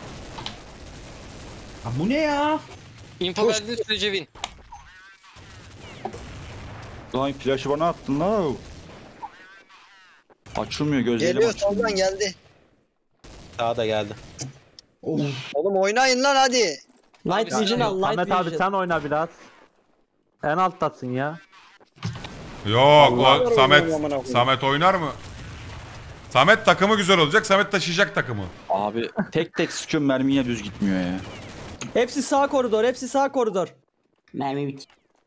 Ya bu ne ya? Info verdiğiniz sürece win. Lan flaşı bana attın lan. Açılmıyor gözlerim. Geliyor soldan geldi. Sağda geldi. Oğlum oynayın lan hadi. Night Vision al, Night Ahmet abi Vision. sen oyna biraz. En alttasın ya. Yok Allah o Allah Samet. amına koyayım. Samet oynar mı? Samet takımı güzel olacak. Samet taşıyacak takımı. Abi tek sıkıyorum mermiye düz gitmiyor ya. Hepsi sağ koridor, hepsi sağ koridor. Mermi bit.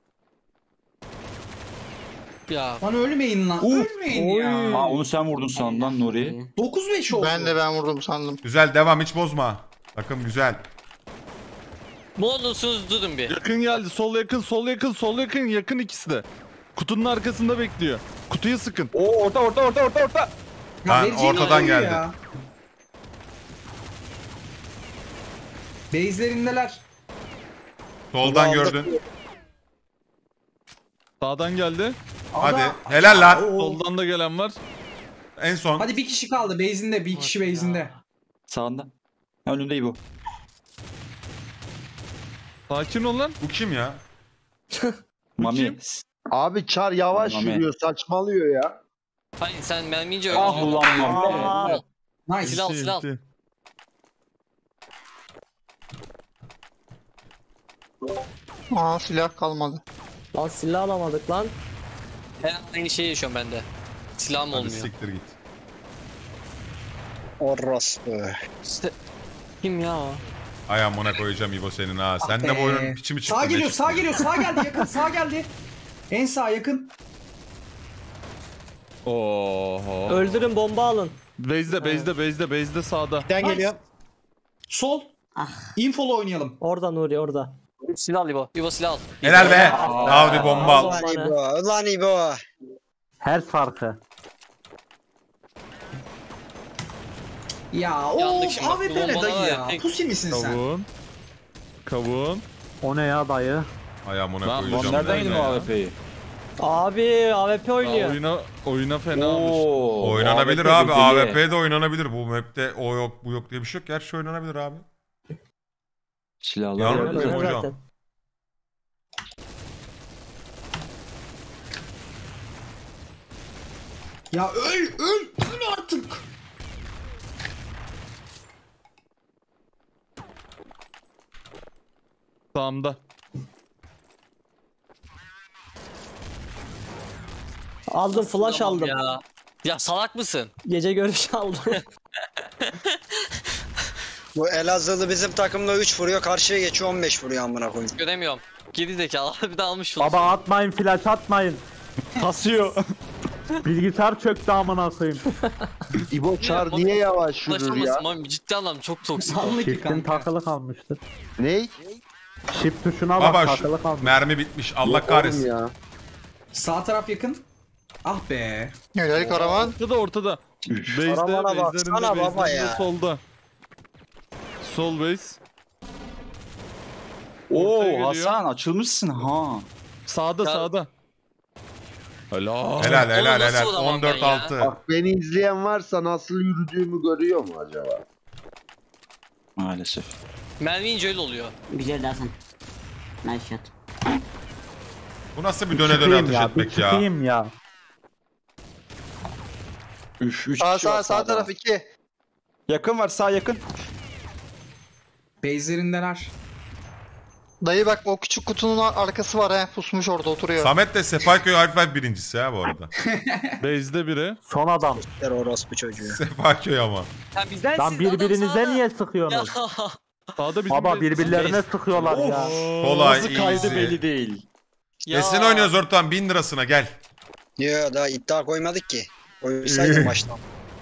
Ya. Lan ölmeyin lan. Ölmeyin ya. Aa, onu sen vurdun sandan Nuri. 9-5 oldu. Ben vurdum sandım. Güzel devam hiç bozma. Takım güzel. Ne olursunuz durun bir. Yakın geldi. Sol yakın, sol yakın, sol yakın. Yakın ikisi de. Kutunun arkasında bekliyor. Kutuyu sıkın. Oo orta. Ya Ben vereceğini ortadan koyuyor geldi. ya. Base'lerindeler. Soldan gördün. Sağdan geldi. Hadi. Helal lan. Soldan da gelen var. En son. Hadi bir kişi kaldı base'inde. Bir kişi base'inde. Sağında. Önünde İbo. Sakin ol lan. Bu kim ya? Mami. Abi Çar yavaş Mami. yürüyor saçmalıyor ya. Hayır sen mermiyince Ah öldün. ulan Mami. Nice. Silah. Aa silah kalmadı. Lan silah alamadık lan. Her aynı şeyi yaşıyorum ben de. Silahım Hadi olmuyor. siktir git. Orospu. Kim ya o? Ay amına koyacağım İbo senin ha. Sen de bu oyunun biçimi çıktı. Sağ ne geliyor, çıktı? sağ geliyor, sağ geldi yakın, sağ geldi. En sağ yakın. Oho. Öldürün, bomba alın. Base'de sağda. Bir daha geliyor. Sol. Infolu oynayalım. Orada Nuri, orada. Silah al İbo. İbo silah al. Helal be. Daha bir bomba al. Ulan İbo. Ulan İbo. Her farkı. Ya o Yandık şimdi. AWP ne Bombalar dayı var ya? ya. Pusi misin sen? Kavun. O ne ya dayı? Ay amına Lan, koyacağım. Nereden ben yedin de o ya. AWP'yi? Abi AWP oynuyor. Oyuna fena almış. Oo. Oynanabilir AWP abi. deli. AWP de oynanabilir. Bu map'te o yok bu yok diye bir şey yok. Her şey oynanabilir abi. Silahlar Yavrum, öyle. bizim Öyle hocam. zaten. Ya öl artık. Sağımda. Aldım, flash Tamam aldım. Ya salak mısın? Gece görüş aldım. Bu Elazığlı bizim takımda 3 vuruyor. Karşıya geçiyor 15 vuruyor amına koyayım. Göremiyorum. Geri zekalı bir de almış. Baba atmayın, flash atmayın. Kasıyor. Bilgisayar çöktü amına koyayım. İbo Çar niye yavaş yürür ya? Mami ciddi anlamda çok toksik. Vallahi Shift'in kanka. takılı kalmıştır. Ney? Shift tuşuna bak, Baba takılı şu kalmış. mermi bitmiş. Allah Yok kahretsin. oğlum ya. Sağ taraf yakın. Ah be. Helal karavan. Ortada. Base'de, Karavana baksana baba ya. solda. Sol base. Ortaya geliyor. Oo Hasan açılmışsın ha. Sağda. Helal. Helal Oğlum nasıl helal. olamam ben 14-6. Bak beni izleyen varsa nasıl yürüdüğümü görüyor mu acaba? Maalesef. Mermiyince öyle oluyor. Güzel Hasan. Nice shot. Bu nasıl bir Bir döne döne çıkayım atış ya, bir etmek ya? çıkayım ya. Üf 3 Sağ kişi var sağ sağda. taraf 2. Yakın var sağ yakın. Base'lerindeler. Dayı bak o küçük kutunun arkası var he. Pusmuş orada oturuyor. Samet de Sefakköy Half-Life birincisi ha bu arada. Base'de biri. Son adam. Orospu çocuğu. Sefakköy ama. Sen bizden Lan birbirinize niye sıkıyorsunuz? Sağda bizim Baba base. birbirlerine sıkıyorlar ya. Kolay, Nasıl kaydı easy. belli değil. Kesin oynuyoruz ortam 1000 lirasına gel. Yo daha iddia koymadık ki. Koysaydım baştan.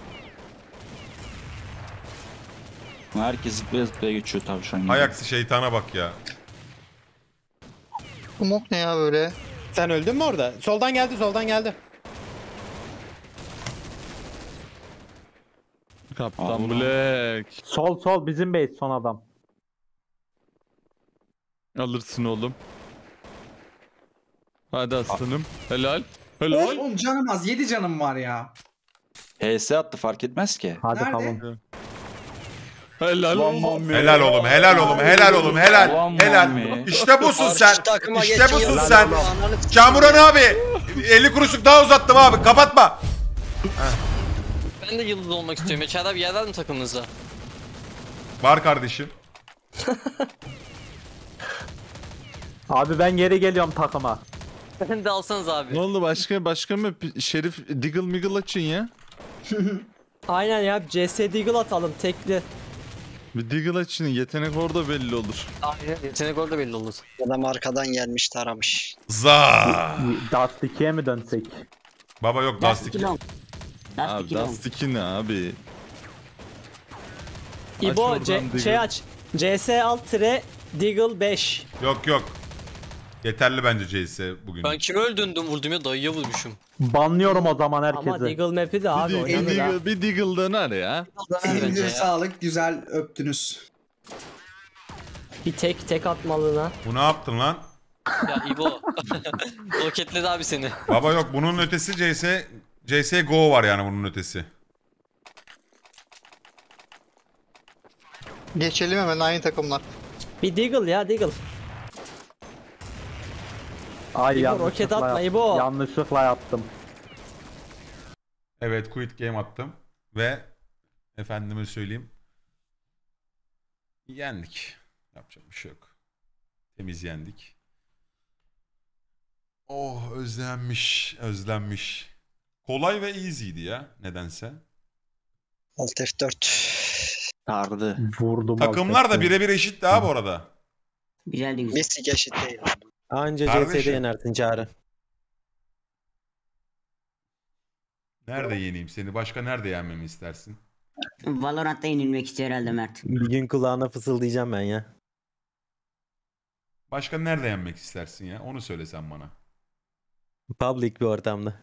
Herkes zıplaya zıplaya geçiyor tavşan gibi. Ayaksi şeytana bak ya. Umok ne ya böyle? Sen öldün mü orada? Soldan geldi. Kaptan Allah. Black. Sol bizim base, son adam. Alırsın oğlum. Hadi aslanım. Helal. Oğlum canım az. 7 canım var ya. HS attı fark etmez ki. Hadi Nerede? tamam. Helal. Helal oğlum, helal oğlum, helal oğlum, helal. Ulan Helal. Mami. İşte busun sen. Karşı takıma İşte geçin, busun yılan sen. oldu, ananı s- Kamuran abi. 50 kuruşluk daha uzattım abi. Kapatma. Ben de yıldız olmak istiyorum. Yaşar abi yer var mı takımınızda? Var kardeşim. Abi ben geri geliyorum takıma. Ben de alsanız abi. Ne oldu başka mı? Şerif Diggle açın ya. Aynen ya, CS Deagle atalım tekli. Bir Deagle açın, yetenek orada belli olur. Aynen. Yetenek orada belli olur. Adam arkadan gelmiş taramış. Za. Dust 2'ye mi dönsek? Baba yok Dust 2. Abi Dust 2 ne abi? İbo oradan Deagle. şey aç. CS alt tire Deagle 5. Yok yok. Yeterli bence CS bugün. Ben kime öldürdüm vurdum ya dayıya vurmuşum. Banlıyorum o zaman Ama herkesi. Deagle map'i de abi oynanır ha. Bir Deagle döner ya. Elinize sağlık. Güzel öptünüz. Bir tek atmalına. Bu ne yaptın lan? Ya İbo. Roketledi abi seni. Baba yok bunun ötesi CSGO var yani bunun ötesi. Geçelim hemen aynı takımlar. Bir Deagle ya Deagle. Ay İbo, yanlışlıkla roket atma, yaptım. İbo. Yanlışlıkla yaptım. Evet quit game attım. Ve efendime söyleyeyim. Yendik. Yapacak bir şey yok. Temiz yendik. Oh özlenmiş. Kolay ve easy'ydi ya nedense. Alt F4. Sardı. Vurdum. Takımlar da birebir eşitti ha bu arada. Güzeldi güzel. Messi eşit değil. Anca Kardeşim. CS'de yenersin Çağrı. Nerede yeneyim seni? Başka nerede yenmemi istersin? Valorant'ta yenilmek istiyor herhalde Mert. Bir gün kulağına fısıldayacağım ben ya. Başka nerede yenmek istersin ya? Onu söylesen bana. Public bir ortamda.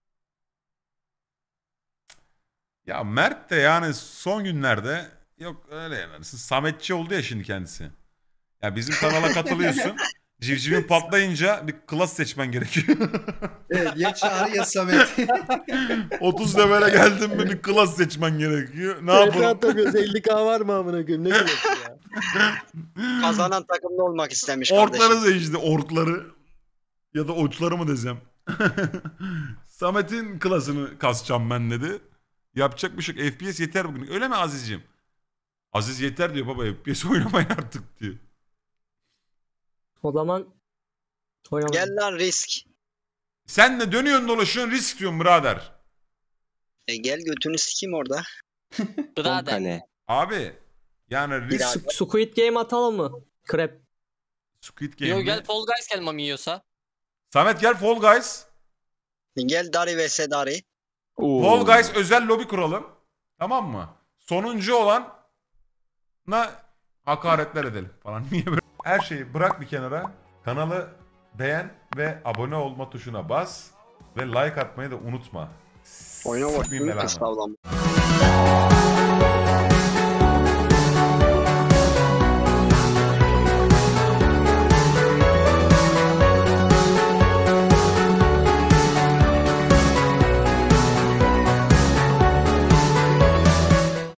Ya Mert de yani son günlerde yok öyle yenersin. Sametçi oldu ya şimdi kendisi. Ya bizim kanala katılıyorsun. Civcivin patlayınca bir klas seçmen gerekiyor. Evet, ya Çağrı ya Samet. 30 levele geldin mi bir klas seçmen gerekiyor. Ne yapalım? göz 50k var mı amına koyayım? Ne diyorsun ya? Kazanan takımda olmak istemiş kardeşim. Orkları seçti orkları. Ya da oçları mı desem. Samet'in klasını kasacağım ben dedi. Yapacak bir şey yok. FPS yeter bugün. Öyle mi Aziz'ciğim? Aziz yeter diyor baba FPS oynamayın artık diyor. O zaman oynamam. Gel lan risk. Sen de dönüyorsun dolaşıyorsun risk diyorsun birader. Gel götünü sikeyim orada. Birader. Abi yani risk... Squid Game atalım mı? Crap. Squid Game Yo mi? gel Fall Guys gel mami yiyorsa. Samet gel Fall Guys. Gel Dari vs Dari. Fall Guys özel lobi kuralım. Tamam mı? Sonuncu olan hakaretler edelim falan. Niye böyle? Her şeyi bırak bir kenara. Kanalı beğen ve abone olma tuşuna bas. Ve like atmayı da unutma. Oyna Sikmeyeyim bakayım belanı. kıstavlam.